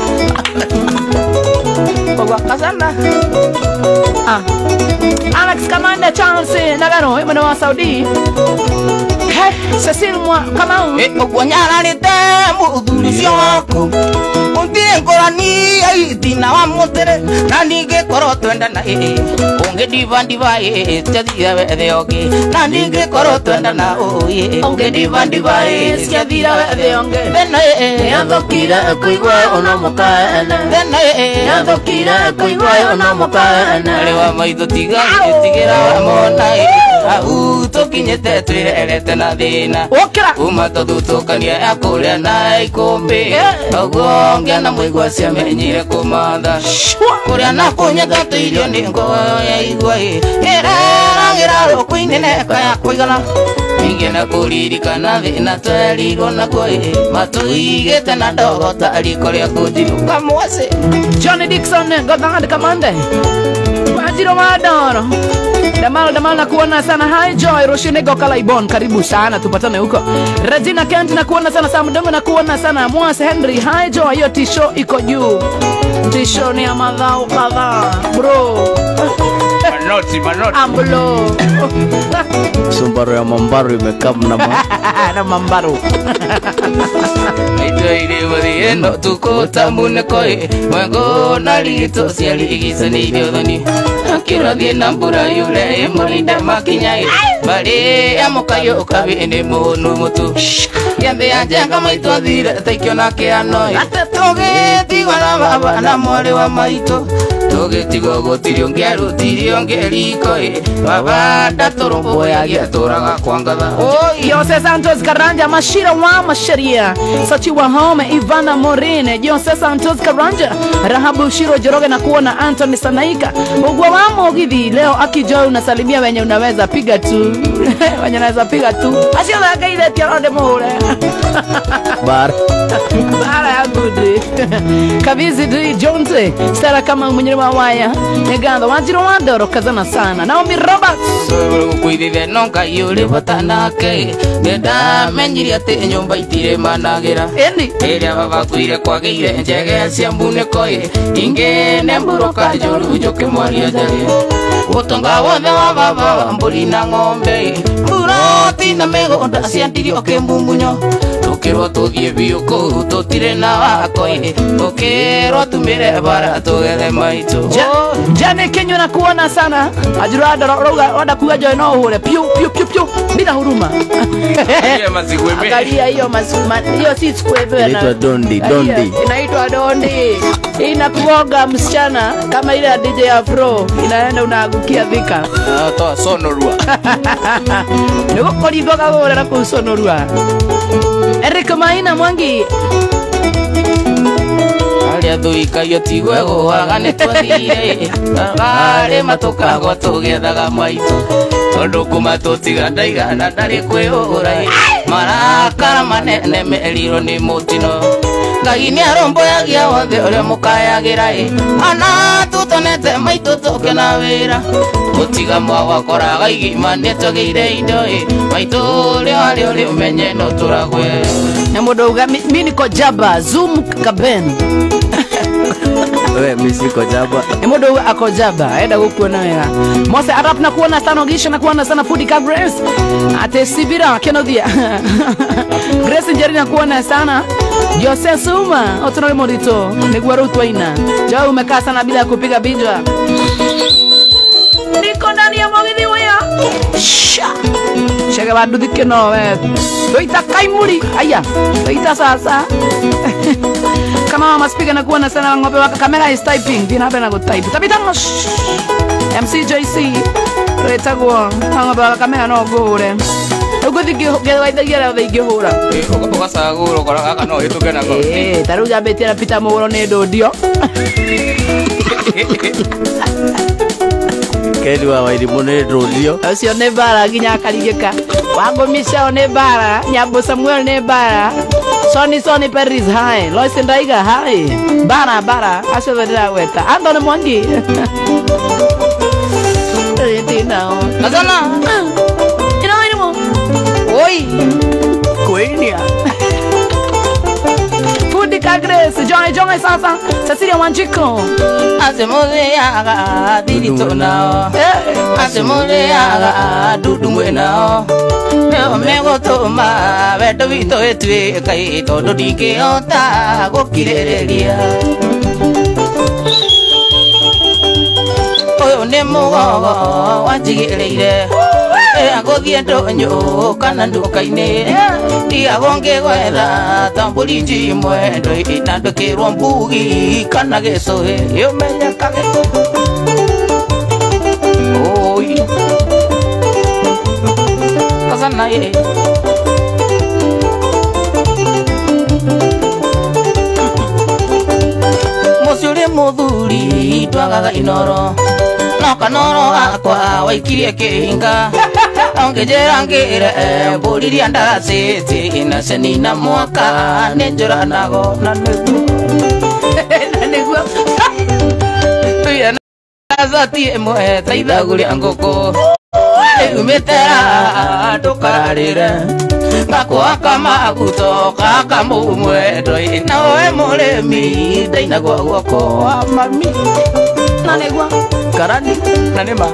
Ogwa kasana. Ah. Alex Kamanda Charles Nagano emana wa Saudi. Hey, Cecil mwa kama u. E ogonyara rite muthurucio wako. Untie ngorani aitina wa mutere na ninge koro twenda na e. Unge diva diva e tethira wethe onge. Na ninge koro twenda na o ye. Unge diva diva e tethira wethe onge. Bena e Yathokire kuigwa ona mukana. Bena e Yathokire kuigwa ona mukana. Rewa maitho tiga tigira wa mona e. Au tokinyete twirerete na thina. Okera. Uma tothutũkania ya kũrĩa na ikũmbĩ. Ũguo ngĩana mũigua ciamenyire kũmatha. Kũrĩa na kũnyeta tũirio nĩ ngoyo ya igua ĩ. Ĩreragĩra rũkũ-inĩ neka ya kũigana. Ningĩ na kũririkana thĩna twerirwo naguo ĩ. Matũigĩte na ndogo ta riko rĩa kũnjiruka mwacĩ. Johnny Dixon Godhand Kamande. Wajiro Madoro. Damal Damal na kuona sana. Hi Joy Roshine Gokala Ibon, karibu sana tupatane huko. Regina Kent na kuona sana. Sam Dongo na kuona sana. Mwase Henry. Hi Joy, hiyo tisho iko juu. Tisho ni ya madhao kadhaa bro. Manoti manoti Ambulo. Sumbaro ya Mambaru imekam na ma na Mambaru. Ito ile wadiendo tukota munekoi. Mwengo nalito siali igisani biodoni. Kira diena mbura yule mulinda makinyai. Bale ya mokayo kabine munu mutu. Yambe anjenga maito dhire taikyo na keanoi. Atoge tigwana baba na mwale wa maito. Toge tigo gotirio ngeru tirio ngeriko e. Baba datorombo ya getoraga kwangatha. Oh, Jose Santos Karanja Mashira wa Masharia. Sachi wa home Ivana Morine. Jose Santos Karanja. Rahabu Shiro Joroge na kuona Anthony Sanaika. Ugwa wa Mogithi leo akijoi unasalimia wenye unaweza piga tu. Wenye unaweza piga tu. Asio la kaide tiarode mure. bar Bara ya good. Kabizi Dui Jonte. Stella kama mwenye wa waya. Negando wajiro wadoro kazana sana. Naomi Roberts. So kuidire nonga yule batanake. Nenda menyiria te nyumba itire managira. Endi. Eria baba kuire kwagire njege cia mbuneko ye. Inge nemburoka joru joke mwaria jari. Utonga wothe wa baba mburi na ng'ombe. Mburoti na megonda ciandirio kimbungunyo. Tukirwo tuthie biũ kũu tutire na wako ĩ. Tukirwo tumire bara tugethe maitũ. Jane Kenya na kuona sana. Ajira roga wada kuja join no hore. Piu piu piu piu. Bila huruma. Ile mazikwebe. Angalia hiyo mazima. Hiyo si sikwebe na. inaitwa Dondi Dondi. Inaitwa Dondi. Inakuoga msichana kama ile ya D J Afro. Inaenda unaangukia dhika. Toa sonorua. Niko koligoga gore na kusonorua. Eric Maina Mwangi. Aria thuikayo tigwego agane twathire. Agare matukago tugethaga maitũ. Tondu kuma tutiga ndaigana ndari kwĩhũra. Marakara manene merirwo nĩ mũtino. Ngai nĩ aromboyagia wothe ũrĩa mũkayagira ĩ. Ana tũtonete maitũ tũkena wĩra. Mutiga mwagokoraga igima nĩtũgĩire indo ĩ. Maitũ ũrĩa warĩ ũrĩ ũmenye no tũragwe. Na mũndũ uga mimi niko Jaba Zoom Kaben. Wewe mimi siko Jaba. Ni mũndũ ako Jaba aenda gũkuona wega. Mose Arap na kuona sana Gisha na kuona sana Food Ka Grace. Ate Sibira kenothia. Grace Njeri na kuona sana. Jose Suma otonole morito niguo rutwa ina. Jo umekaa sana bila kupiga binjwa. Niko ndani ya Mogithi waya. Sha. Shega bado dikeno we. Toita kaimuri. Aya. Toita sasa. Kama wa maspika na kuona sana ng'ombe wa kamera is typing dina bena go type tabitano M C J C retagwo ng'ombe wa kamera no gore uguthi gewaithagia ra thingi hura eh ukacagura ukora gaka no hituke nako eh taru jambetie na Peter Muguro ni ndudio Kedu wa Wairimu ni ndudio ucio ni bara nginya akarigika Wangomisha ni bara Nyambo Samuel ni bara Soni Soni Paris hai Lois Ndaiga hai bara bara acio thera weta Anthony Mwangi Tinao Azana Ino ino Oi Kwenia Fudi Grace Johnny Johnny Sasa Cecilia Wanjiko Asemole yaga Didito nao Asemole yaga Dudu mwenao Meo mego toma Veto vito etwe Kai todo dike ota Gokirereria Oyo ne mugogo Wanjigireire Agothie ndonyo kana nduka-inĩ ndiagonge gwetha tambũri njimwe ndandĩkĩrwo mbugi kana gĩcũhĩ yũmenyekage oi kazana ye mũciĩ ũrĩ mũthuri ndwagaga inoro no kanoro gakwa waikirie kĩhinga Ongejeera ngire mbũriria ndagacĩtie na ceni na mwaka nĩ njũranago na nĩguo na nĩguo tuya na zati ĩmwe ta ithagu rĩa ngũkũ umĩte ndũkararĩre ngakũhaka maguto gaka mũmwe ndoi nawe mũrĩmi ndainagwo guoko wa mami na nĩguo karani na nĩma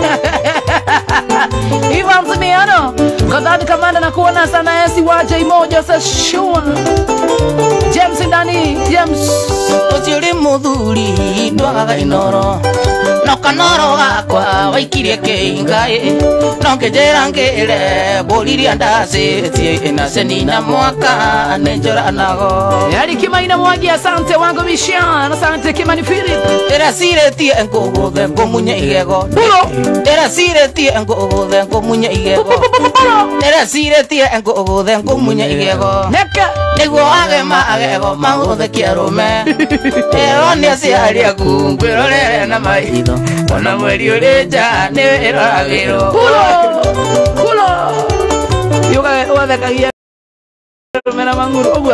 Ivan Simiano Kadhani Kamanda na kuona sana esi waje imoja sa shua James Ndani James Usiuri muthuri ndwagaga inoro No kanoro gakwa waikirie kĩhinga No ngĩnjĩra ngĩre mbũriria ndacĩtie na ceni na mwaka nĩ njũranago Yari Kimaina Mwangi asante wangu Mishan Asante Kimani Philip Ndĩreciirĩtie ngũgũthe ngũmunye igego Ndĩreciirĩtie ngũgũthe ngũmunye igego Ndĩreciirĩtie ngũgũthe ngũmunye igego Nĩguo agema agego magũthe kĩarũme Ĩyo nĩ aciari aku ngwĩrorere na maitho Ona mweri ũrĩ nja nĩ wĩroragĩrwo Kulo Kulo Yuga wathekagia Mena manguru ũguo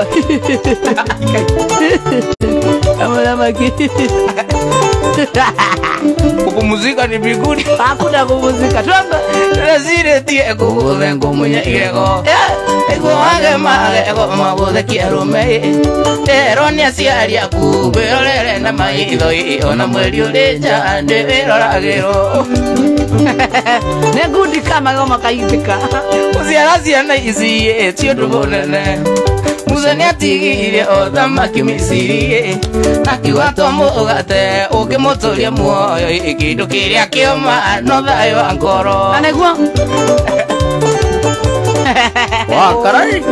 Amona maki Kupumzika ni mbinguni Hakuna kupumzika Tuamba Ndĩreciirĩtie ngũgũthe ngũmunye igego Nĩguo agema agego magũthe kĩarũme Ĩyo nĩ aciari aku ngwĩrorere na maitho Ona mweri ũrĩ nja nĩ wĩroragĩrwo Nĩ ngundi kama goma kaitĩka Gũciara ciana ici ti ũndũ mũnene Musa nĩ atigire o thamaki Misiri Akiuga to mũgate ũngĩmũtũria muoyo kĩndũ kĩrĩa kĩoma no thayũ wa ngoro Na nĩguo Wa karai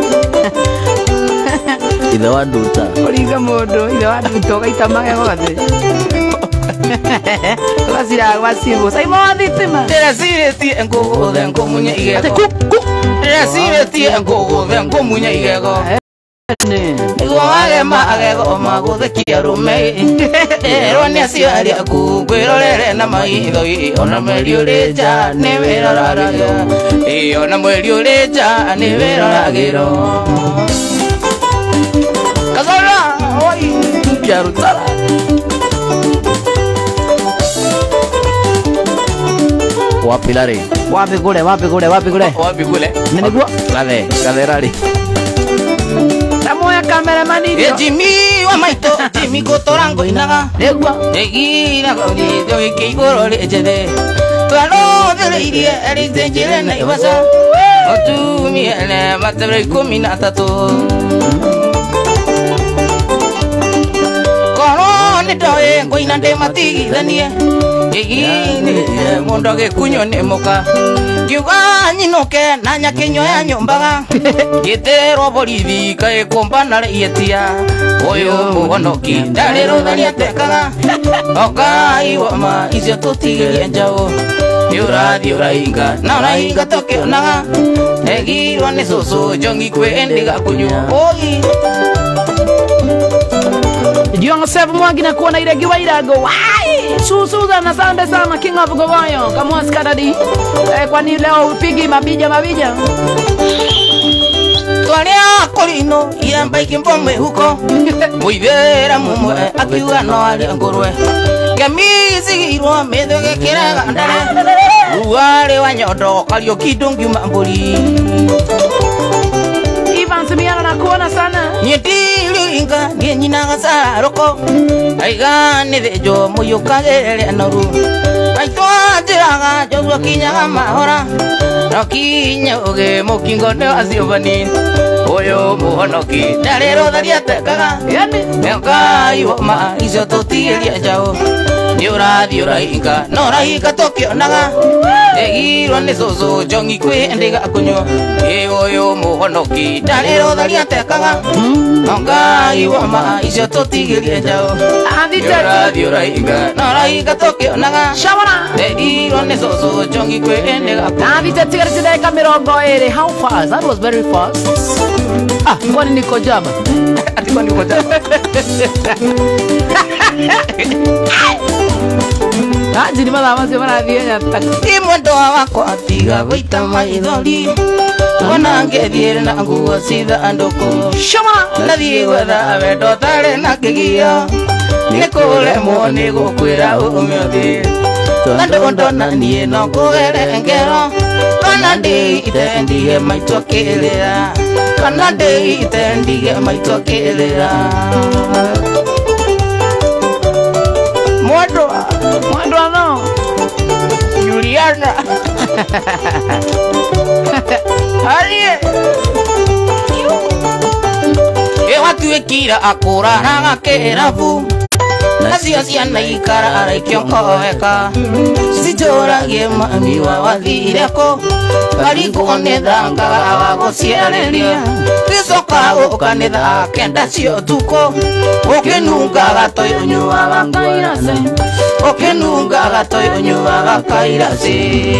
Ithe wa nduta Ũringa mũndũ ithe wa nduta ũgaita magego gathĩ Tũgacira gwacimbo Saimo wa thitima Ndĩreciirĩtie ngũgũthe ngũmunye igego Ndĩreciirĩtie ngũgũthe ngũmunye igego Nĩguo agema agego magũthe kĩarũme Ĩyo nĩ aciari aku ngwĩrorere na maitho Ona mweri ũrĩ nja nĩ wĩroragĩrwo Ona mweri ũrĩ nja nĩ wĩroragĩrwo Kazora oi Yarutara Wapi lari Wapi kule wapi kule wapi kule Wapi kule Nĩguo Gathe Gathe rari Tamoya cameraman E Jimmy wa maito Jimmy gotorango inaga Nĩguo Egira gauthito gĩkĩ igũrũ rĩnjethe Twarothereirie rĩnjenjere na Naivasha Mũtumiene matebra ikũmi na tatũ Korwo nĩ ndoĩ ngũina ndande matigithanie igini mundo gikunyo ni muka kiuga nyinuke na nyakinyo ya nyumbaga giterwo borithi kai kumbana yetia uyu muhonoki ndarero tharia tekaga okai wama icio tutigirie njao yurathi urainga na urainga tokionaga egirwo ni susu jongi kwendiga kunywa oi Diongo seven Mwangi na kuona ile giwa irago. Wai! Susuza na sound sana King of Gogoyo. Kama skadadi. Eh, kwani leo upigi mabija mabija. Twalia kolino yamba ikimbomwe huko. Muivera mumwe akiuga no ali ngurwe. Gemizigirwo medhoge kiraga ndare. Uwale wa nyodo kalio kidongi mamburi. Ivan Simiana na kuona sana. Nyetilu inga nyina gasaroko. Aiga ne dejo muyukagere noru. Aitwajaga jogwa kinyaga mahora. Nokinya oge mokingo ne asiobani. Oyo muhonoki darero daria tekaga. Yani Mekai wama izo totigeria jao. Yura yura inga nora inga tokionaga. Egirwo ni susu jongi kwendiga kunyo. E oyo muhonoki darero daria tekaga. Ngai wama izo totigeria jao. Yura yura inga nora inga tokionaga. Shabana. Egirwo ni susu jongi kwendiga kunyo. Avita tigara tideka mirongo ere. How fast? That was very fast. Ah, kwani niko jaba. Ati kwani niko jaba. Haji ni mala masi mara dhienya tak. Imondo wako atiga goita maithori. Ona ngethire na nguo sitha andoko. Shama. Nathie gwetha wendo tare na kigia. Nikuremwo ni gukwira umiothi. Ando ndona nie no kugere ngero. Kana ndi itendige maitokirira. Kana ndi itendige maitokirira. Modo Mwendo no. Juliana. Arie. E watu ekira akura na kerafu. Nasia siana ikara araikyo eka. Sijoragie mami wa wathireko. Ariko ne thanga wa gociareria. Kisoka ukanitha kenda cio tuko. Ukinunga gatoyo nyua gakairase. Ukinunga gatoyo nyua gakairase.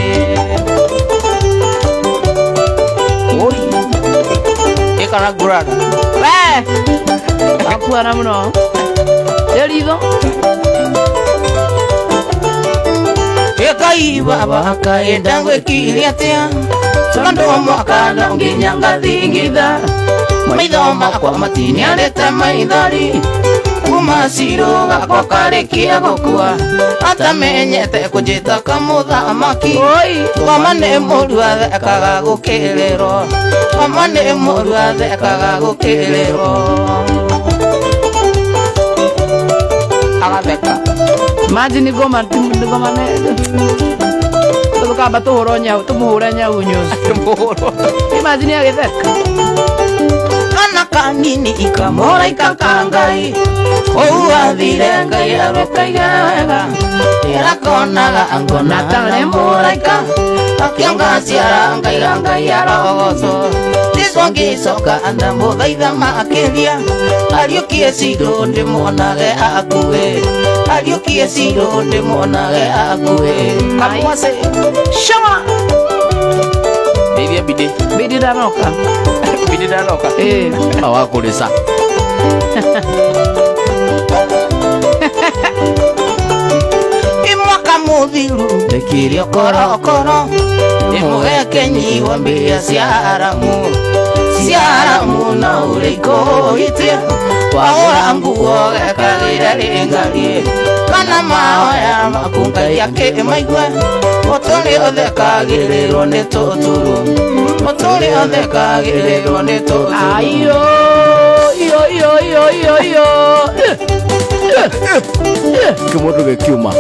Oi. Ekana gurada. We. Akuana mno. Elido. Ekai baba kaenda gwekiria tia. Sondo mwaka na nginyanga thingitha. Maithoma kwa matini areta maithari. Kuma siro gako karekia gokua. Atamenyete kujita kamuthamaki. Oi. Kamane murua thekaga gukerero. Kamane murua thekaga gukerero. Agatheka. Imagine goma goma ne. Tukaba tuhoro nyau, tumuhura nyau nyuzi. Tumuhuro. Imagine agetheka. Kana kanini ikamora ikakangai. Oua thire ngai arokaiga. Irakonaga angona tane moraika. Akionga ciara ngai ngai arogoco. Tisongi soka anda muthaitha makiria. Ariukie ciro ndimonage akue. Ariukie ciro ndimonage akue. Kamwase. Shama. Bidie bidie. Bidi danoka. Bidie danoka. Eh. awakulisa Imwaka muthiru tekirio korokoro. Imugeke nyiwa mbia cia haramu. Cia haramu na uriko itia. Wahora nguo gekagire ringari. Kana mahoya makunga yake maigwe. Motoni othe kagirirwo ni tuturu. Motoni othe kagirirwo ni tuturu. Ayo. Yo yo yo yo yo. kimondo gekiuma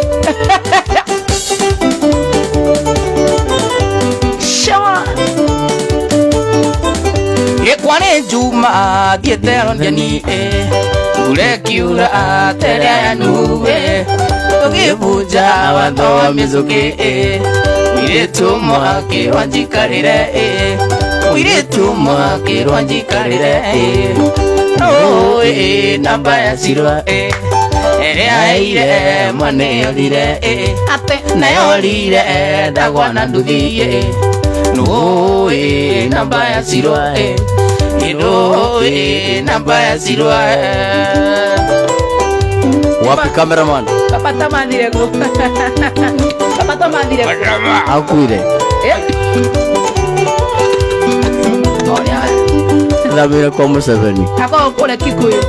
Shama. Yekwane juma dietero jani e. ule kiura aterea nuwe tukibuja watho wa mizuki mwiretu mwake wanjikarire mwiretu mwake wanjikarire oe namba ya sirwa erea ire mwane yolire ate na yolire dagwa na nduthie noe namba ya sirwa noe namba ya sirwa. Wapi cameraman? Papa tamadire go. Papa tamadire. Akuire. Oya. Labira como se veni. Ako kule Kikuyu.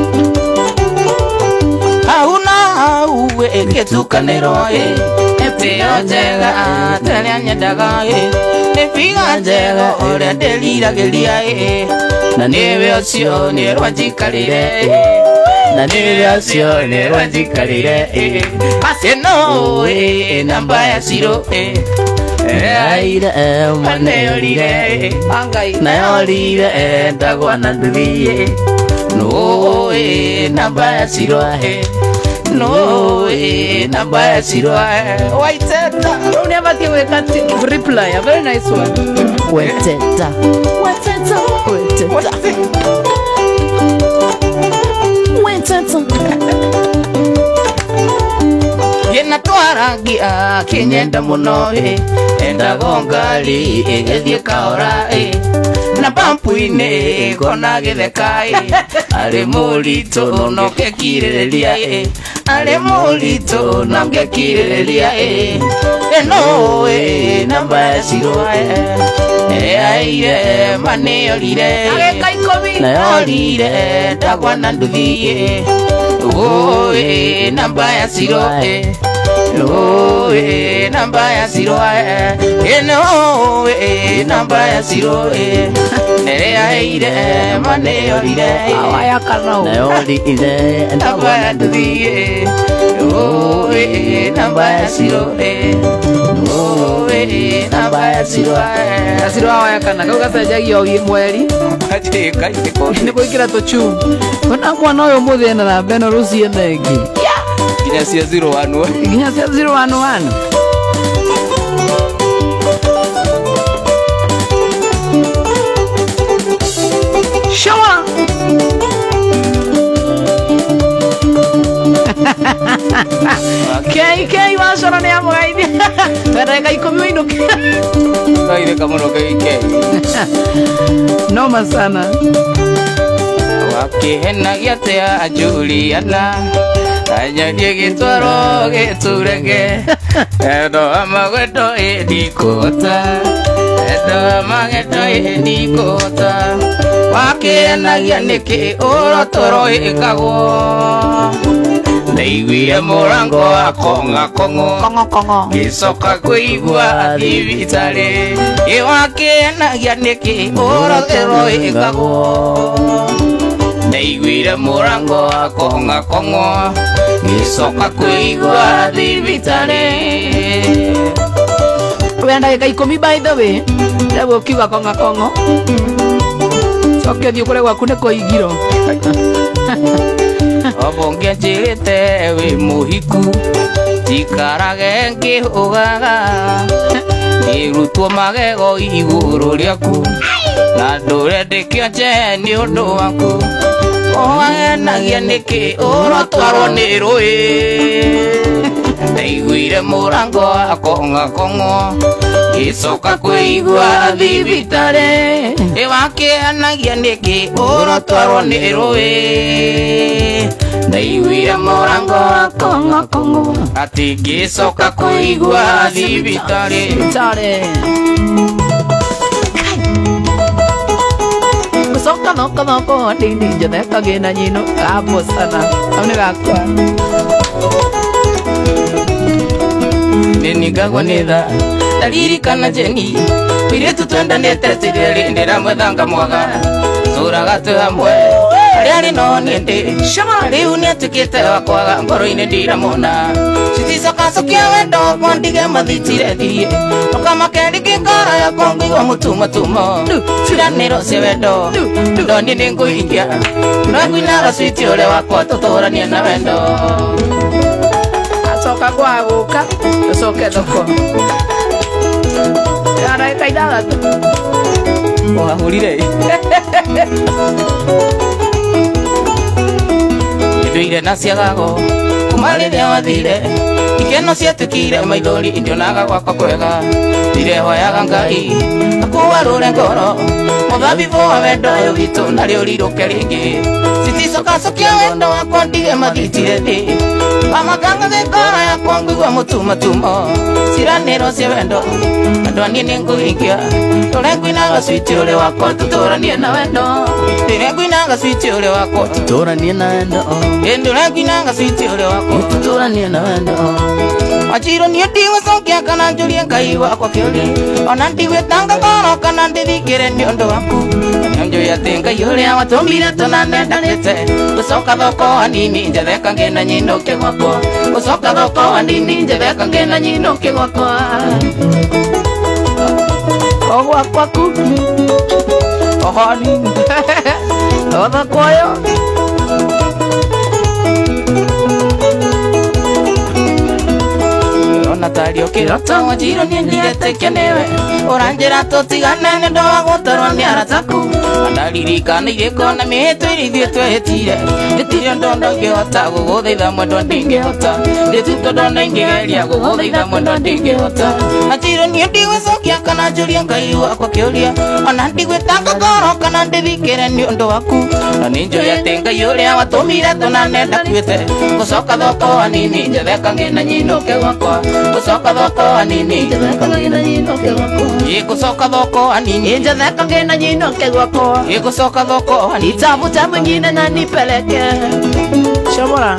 Hauna uwe ketukanero e Efio njega telia nyedaga e Nefiga njega ore delira gelia e Na niwe osio ni rwajikarire e Na niwe osio ni rwajikarire e Pase no e namba ya siro e Aire e mwane yorire e Angai. Na yorire e dagwa na nduthie No e namba ya siro e No e namba ya siro e Waiteta. Roni abati weka reply. A very nice one. Weteta. Weteta. Weteta. Weteta. Yena twarangia kinyenda muno e Enda gongali egethie kaora e Na pampu-ine kona githeka e Ari murito no ngekiriria e Ari murito no ngekiriria e Eno e namba ya sirwa e E aire mane yorire Ageka ikomi. Na yorire dagwa na nduthie O e namba ya sirwa e No e namba ya siro e no e namba ya siro e Nere aire mane yorire Awaya karau. Na yorire namba ya nduthie No e namba ya siro e No e namba ya siro e Asiro awaya kana. Kau gacenjagia o mweri. Ajeka iko Ni kuikira tuchu. Ona mwana uyu muthi na na beno rucie nengi. Kinya cia zero one one Nginya cia zero one one. Shawa. Kei kei wacora ni amugaithia. Ndagika ikumi uinuke. Kaire kamuno keike Noma sana. Wakihenagia tea Juliana Anyadie gitwaro giturege Edo amagwedo edikota Edo amagwedo edikota Wakihenagia niki urotoro ikagwo Neiguire murango akonga kongo Kongo kongo. Gisoka kuigua thibitari Iwakihenagia niki urotoro ikagwo Neiguire murango akonga kongo Gisoka kuigua thibitari We ndagika ikumi by the way. Ndagwo kiuga konga kongo. Coke thiĩ kũrĩa gwaku nĩ kũigiro. Obonge njirite wi muhiku Tikarage ngĩhũgaga Nĩrutwo magego igũrũ rĩaku Na ndũrendĩkio nje nĩ ũndũ waku Owagenagia nĩkĩ ũrotwarwo nĩ rũĩ Ndaiguire mũrango akonga kongo Gicoka kũigua thibitarĩ Ĩwakĩanagia nĩkĩ ũrotwarwo nĩ rũĩ Ndaiguire mũrango akonga kongo Ati gicoka kũigua thibitarĩ Tare. Soka noko noko dini jane kagena nyino kapo sana. Amne gakwa. Ninigagwa nitha Ndaririkana Jeni Pire tutwendanĩte tirĩrĩ ndĩramwethanga mwaga Tũraga twĩ hamwe Ariari no niende Shama Riu ni atukite wakwaga ngoro-ini ndiramona Citicokacokia wendo mwandige mathitire thirie Ukamakeri ngoro yakwa ngĩigua mũtumatumo Ciranĩro cia wendo ndoni nĩ ngũhingia Ndagwinaga switi ũrĩa wakwa tũtũranie na wendo Acoka kwa gũka tũcoke thoko Ndagĩka ithathatũ Wahũrire Nduire na ciagago kuma rĩrĩa wathire Ikeno ciatukire maithori ndionaga gwakwa kwega Ndirehoyaga Ngai akugarũre ngoro Mũthabibũ wa wendo ũyũ witũ narĩo rirũke rĩngĩ Citicokacokia wendo wakwa ndige mathitire thĩ Wamakangathe ngoro yakwa ngĩigua mũtumatumo Ciranĩro cia wendo andũ aniĩ nĩ ngũhingia Tũrĩa ngwinaga switi ũrĩa wakwa tũtũranie na wendo Tũrĩa ngwinaga switi ũrĩa wakwa tũtũranie na wendo Tũrĩa ngwinaga switi ũrĩa wakwa tũtũranie na wendo Wachiro niĩ ndigũcokia kana njũrie Ngai wakwa kĩũria Ona ndigwĩtanga ngoro kana ndĩthikĩre nĩ ũndũ waku Njũĩ atĩ Ngai ũrĩa watũmire tũnanendanĩte Gũcoka thoko hanini njetheka ngĩna nyinũke gwakwa Gũcoka thoko hanini njetheka ngĩna nyinũke gwakwa O gwakwa ku O hanini O thoko yo Natario kiroto wajiro ni ndirete kenewe Oranjera totigane nendo wagũtarwo nĩ arataku Andaririkana irĩko na mĩhĩtwo ĩrĩa ithuĩ twehĩtire Ndĩtirĩ ndondo ingĩhota gũgũthaitha mwendwa ndingĩhota Ndĩtuto ndondo ingĩgeria gũgũthaitha mwendwa ndingĩhota Wajiro niĩ ndigũcokia kana njũrie Ngai wakwa kĩũria Ona ndigwĩtanga ngoro kana ndĩthikĩre nĩ ũndũ waku Na nĩ njũĩ atĩ Ngai ũrĩa watũmire tũnane ndakuĩte Gũcoka thoko hanini njetheka ngĩna nyinũke gwakwa Gũcoka thoko hanini njetheka ngĩna nyinũke gwakwa Gũcoka thoko hanini njetheka ngĩna nyinũke gwakwa Gũcoka thoko hanini Nitafuta mwingine na nipeleke Shomora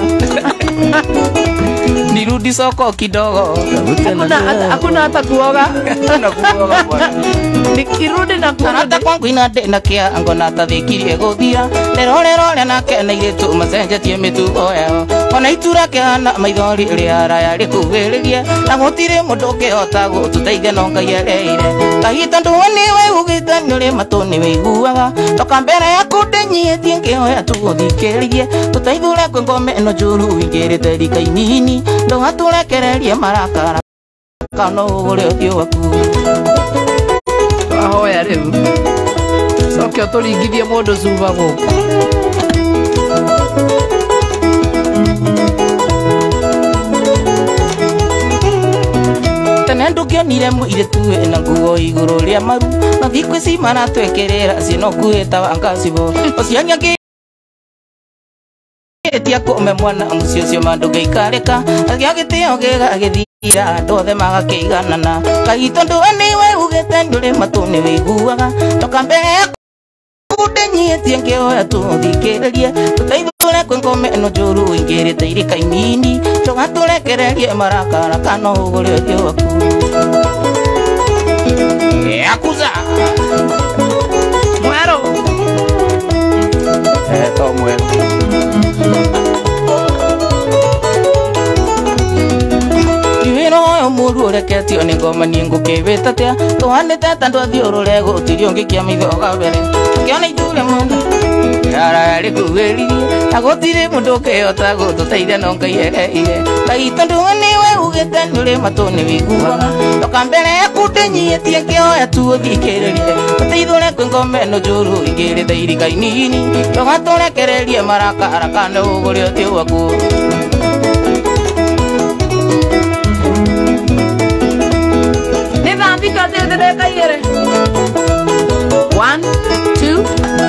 Nirudi soko kidogo Hakuna hakuna hata kuoga Na kuoga bwana Nikirudi na kuoga Hata kwangu inadena kia angona tathikirie gũthira Lero lero rĩa nake na irĩtu macenjetie mĩtugo yao Ona itura kĩhana maithori rĩara rĩkuhĩrĩrie Na gũtirĩ mũndũ ũngĩhota gũtũteithia no Ngai ereire Kahinda ndũone we ugĩte nĩũrĩ matũ nĩwĩiguaga Toka mbere yaku ndĩnyihĩtie ngĩhoya tu ũthikĩrĩrie Tũteithũre kwĩ ngome ĩno njũru ingĩrĩte rika inini Ndũgatũrekererie marakara Kana ũgũre ũthiũ waku Ahoya rĩu Coke ũtũringithie mũndũ cuba gũkũ Tene ndũngĩonire mũirĩtu wĩna nguo igũrũ rĩa maru Na thikũ ici maratwekerera cinokuĩta wa ngacibo Ũciania ngĩ Etia kũme mwana mũciĩ ũcio mandũ ngĩikarĩka Agĩa gĩtĩo gĩgagĩthira andũ othe magakĩiganana Kagito ndũone we ugĩte ndũrĩ matũ nĩwĩiguaga Toka mbere yaku ndĩnyihĩtie ngĩhoya tu ũthikĩrĩrie Tũteithũre kwĩ ngome ĩno njũru ingĩrĩte irika inini Ndũgatũrekererie marakara kana ũgũre ũthiũ waku Yakuza Mwero Eto mwero Mũru ũreketio nĩ ngoma niĩ ngũkĩwĩta tĩa Tũhanĩte ta ndwathiũrũre gũtirĩ ũngĩkia mithoga mbere Kĩona ithure mũndũ Yara rĩkuhĩririe Na gũtirĩ mũndũ ũngĩhota gũtũteithia no Ngai ereire Kaitũ ndũone we ugĩte nĩũrĩ matũ nĩwĩiguaga Toka mbere yaku ndĩnyihĩtie ngĩhoya tu ũthikĩrĩrie Tũteithũre kwĩ ngome ĩno njũru ingĩrĩte irika inini Ndũgatũrekererie marakara kana ũgũre ũthiũ waku Nĩthambika thĩ ndeka igĩrĩ One, two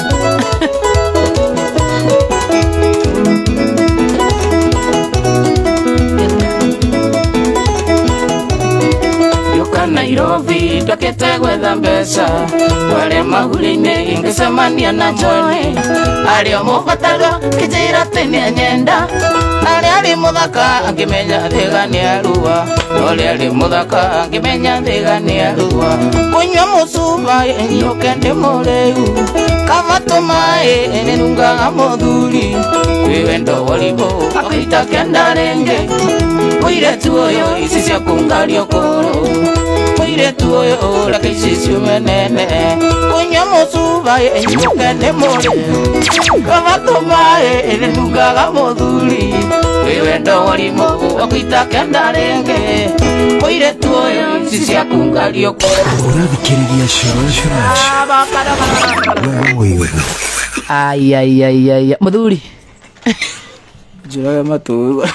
Yoka Nairobi ndokete gwetha mbeca Tware mahuri-inĩ ngĩcemania na mwene Arĩa mũbataga kĩnjĩra atĩ nĩanyenda Aria ari muthaka angimenya thiga ni arua Aria ari muthaka angimenya thiga ni arua Kunywa mucuba nyoke ndi muriu Kavatu mai nirungaga muthuri Wi wendo waribo akaita kenda renge Muiretu uyu ici cia kungario kuru Muiretu uyu reke ici ciume nene Kunywa mucuba nyoke ndi muriu Kavatu mai nirungaga muthuri Wi wendo waribo akaita kenda renge Muiretu uyu ici cia kungario kuru Urathikiriria Shorashorasha wewe Ai ai ai ai muthuri Jiraga matu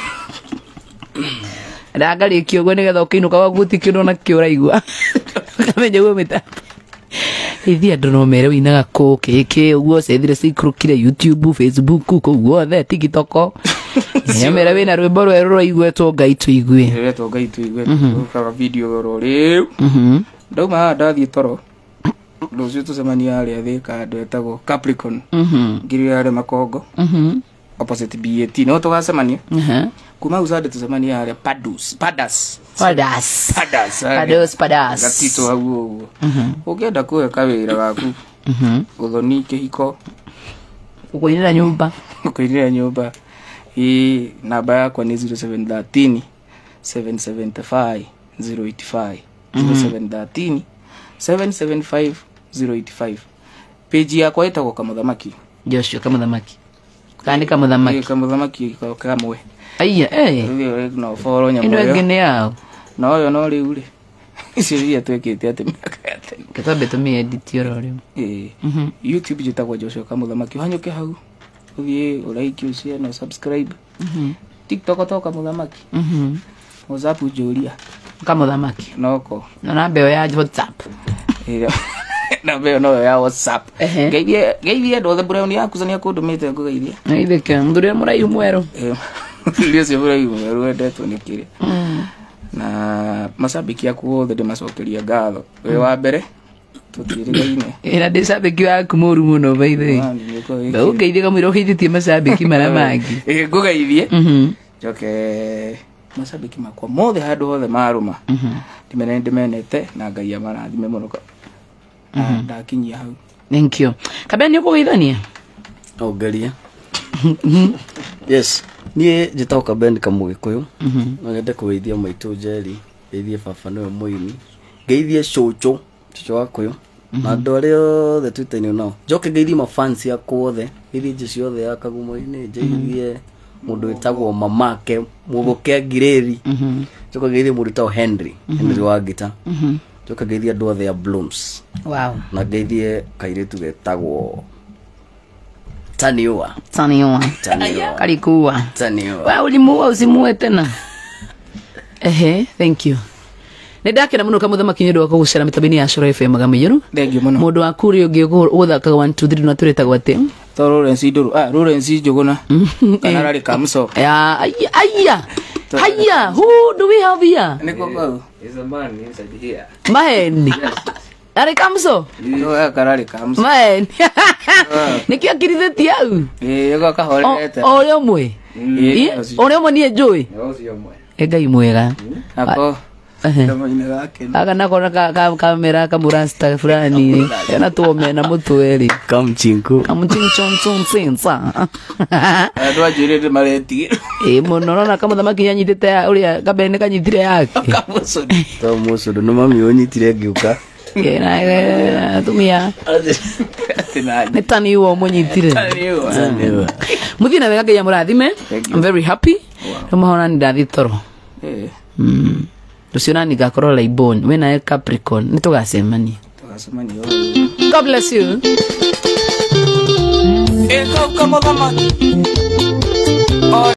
Ndagarikio gwe nigetha ukiinuka wagutikino na kiuraigua kamenye gwe mita Ithia ndono mere winaga ko keke uguo cethire cikurukire YouTube Facebook ko guothe TikTok Nyamera wina rwimbo rweru rwaigwetwo ngai tuigue rwetwo ngai tuigue ukaga video ro riu mhm ndauma ndathie toro Rucio tucemania aria thika ndetagwo Capricorn mhm ngiri aria makongo mhm opposite B A T no tugacemania mhm kuma usade tucemania aria Padus Padas Padas Padas Padas Padas gatito aguo uguo mhm ukienda kuweka wira gaku mhm uthoni kihiko ukoinira nyumba ukoinira nyumba hii namba yako ni zero seven one three seven seven five zero eight five zero seven one three seven seven five zero eight five page yako itagwo Kamuthamaki Joshua Kamuthamaki kandi Kamuthamaki Kamuthamaki kamwe aiya eh rĩu no follow nyamũ ino ngene yao no yo no rĩu rĩ icio iria twĩkĩte atĩ mĩaka ya tene katambe tumie edit yoro rĩu eh mhm YouTube jitagwo Joshua Kamuthamaki hanyũke hau uthie like ushare na subscribe mhm TikTok to Kamuthamaki mhm WhatsApp juria Kamuthamaki noko na namba ya WhatsApp ĩrĩa namba no ya WhatsApp Ehe. geithie geithie ndothe brown yaku zania kundumite ngugeithie Naitheke mthuri muraihu mweru eh ndio cio brown ruendetwo nĩ kĩrĩa mm na mashabiki yaku othe ndimacokeria ngatho we wa mbere tutirigaine ina ndicabiki waku muru muno baithe ngaugeithie kamwira ugeithĩtie macabiki mara mangi eh ngugeithie mhm joke mashabiki makwa mothe handũ hothe maruma mhm ndimene ndimenete na ngai amarathime mũno ndakinyia hau thank you kabeni ukugeithania ongeria yes nie njitauka Ben Kamugikuyu mhm no ngende kugeithia maitu Jerry geithie baba niwe muini geithie cucu cucu wakuyu na andu aria othe twitaine nao njoke geithie mafans yakwa othe geithie jeshi othe ya Kagumo-ini geithie mundu witagwo mamake muthuke ngireri mhm njoke geithie mundu witagwo Henry Henry wa Gita mhm njoke geithie andu othe ya Blooms wow na geithie kairitu getagwo Taniua Taniua Taniua Kalikuwa Taniua wa ulimuwa usimuwe tena ehe thank you Nindakena muno Kamuthamaki nĩ ũndũ wa kũgucĩra mĩtambo-inĩ ya Coro F M Magamijeru thengiũ mũno mũndũ wa kũrĩ ũngĩ ũthakaga one two three na tũretagwo atĩ to Lawrence Nduru ah Lawrence Njuguna kana rari Kamso ya aya aya haya who do we have here niko kwa Is a man inside here. Maheni Ari Kamso no ya karari Kamso Maheni Nikio kirithĩtie au eh yego kahorete o rĩo mwe o rĩo mwe niĩ njũĩ Those your boy. Ngai mwega ako ehe ndamaine gake aga nako ka kamera kamurasta fulani na tuome na mutweri kamchinku kamuchinchon sensa ndo ajirete mareti eh muno na Kamuthamaki nyanyitite uria kabene kanyitire yake Kamso to musudu no mami onyitire ngiuka na tumia tinani ni Taniua munyitire niyo muthina wega Ngai amurathime. I'm very happy mahona ndathi toro eh mm Luciana ni gakorwo Laibon we na Capricorn nitugacemania tugasemani yo God bless you eh Kamuthamaki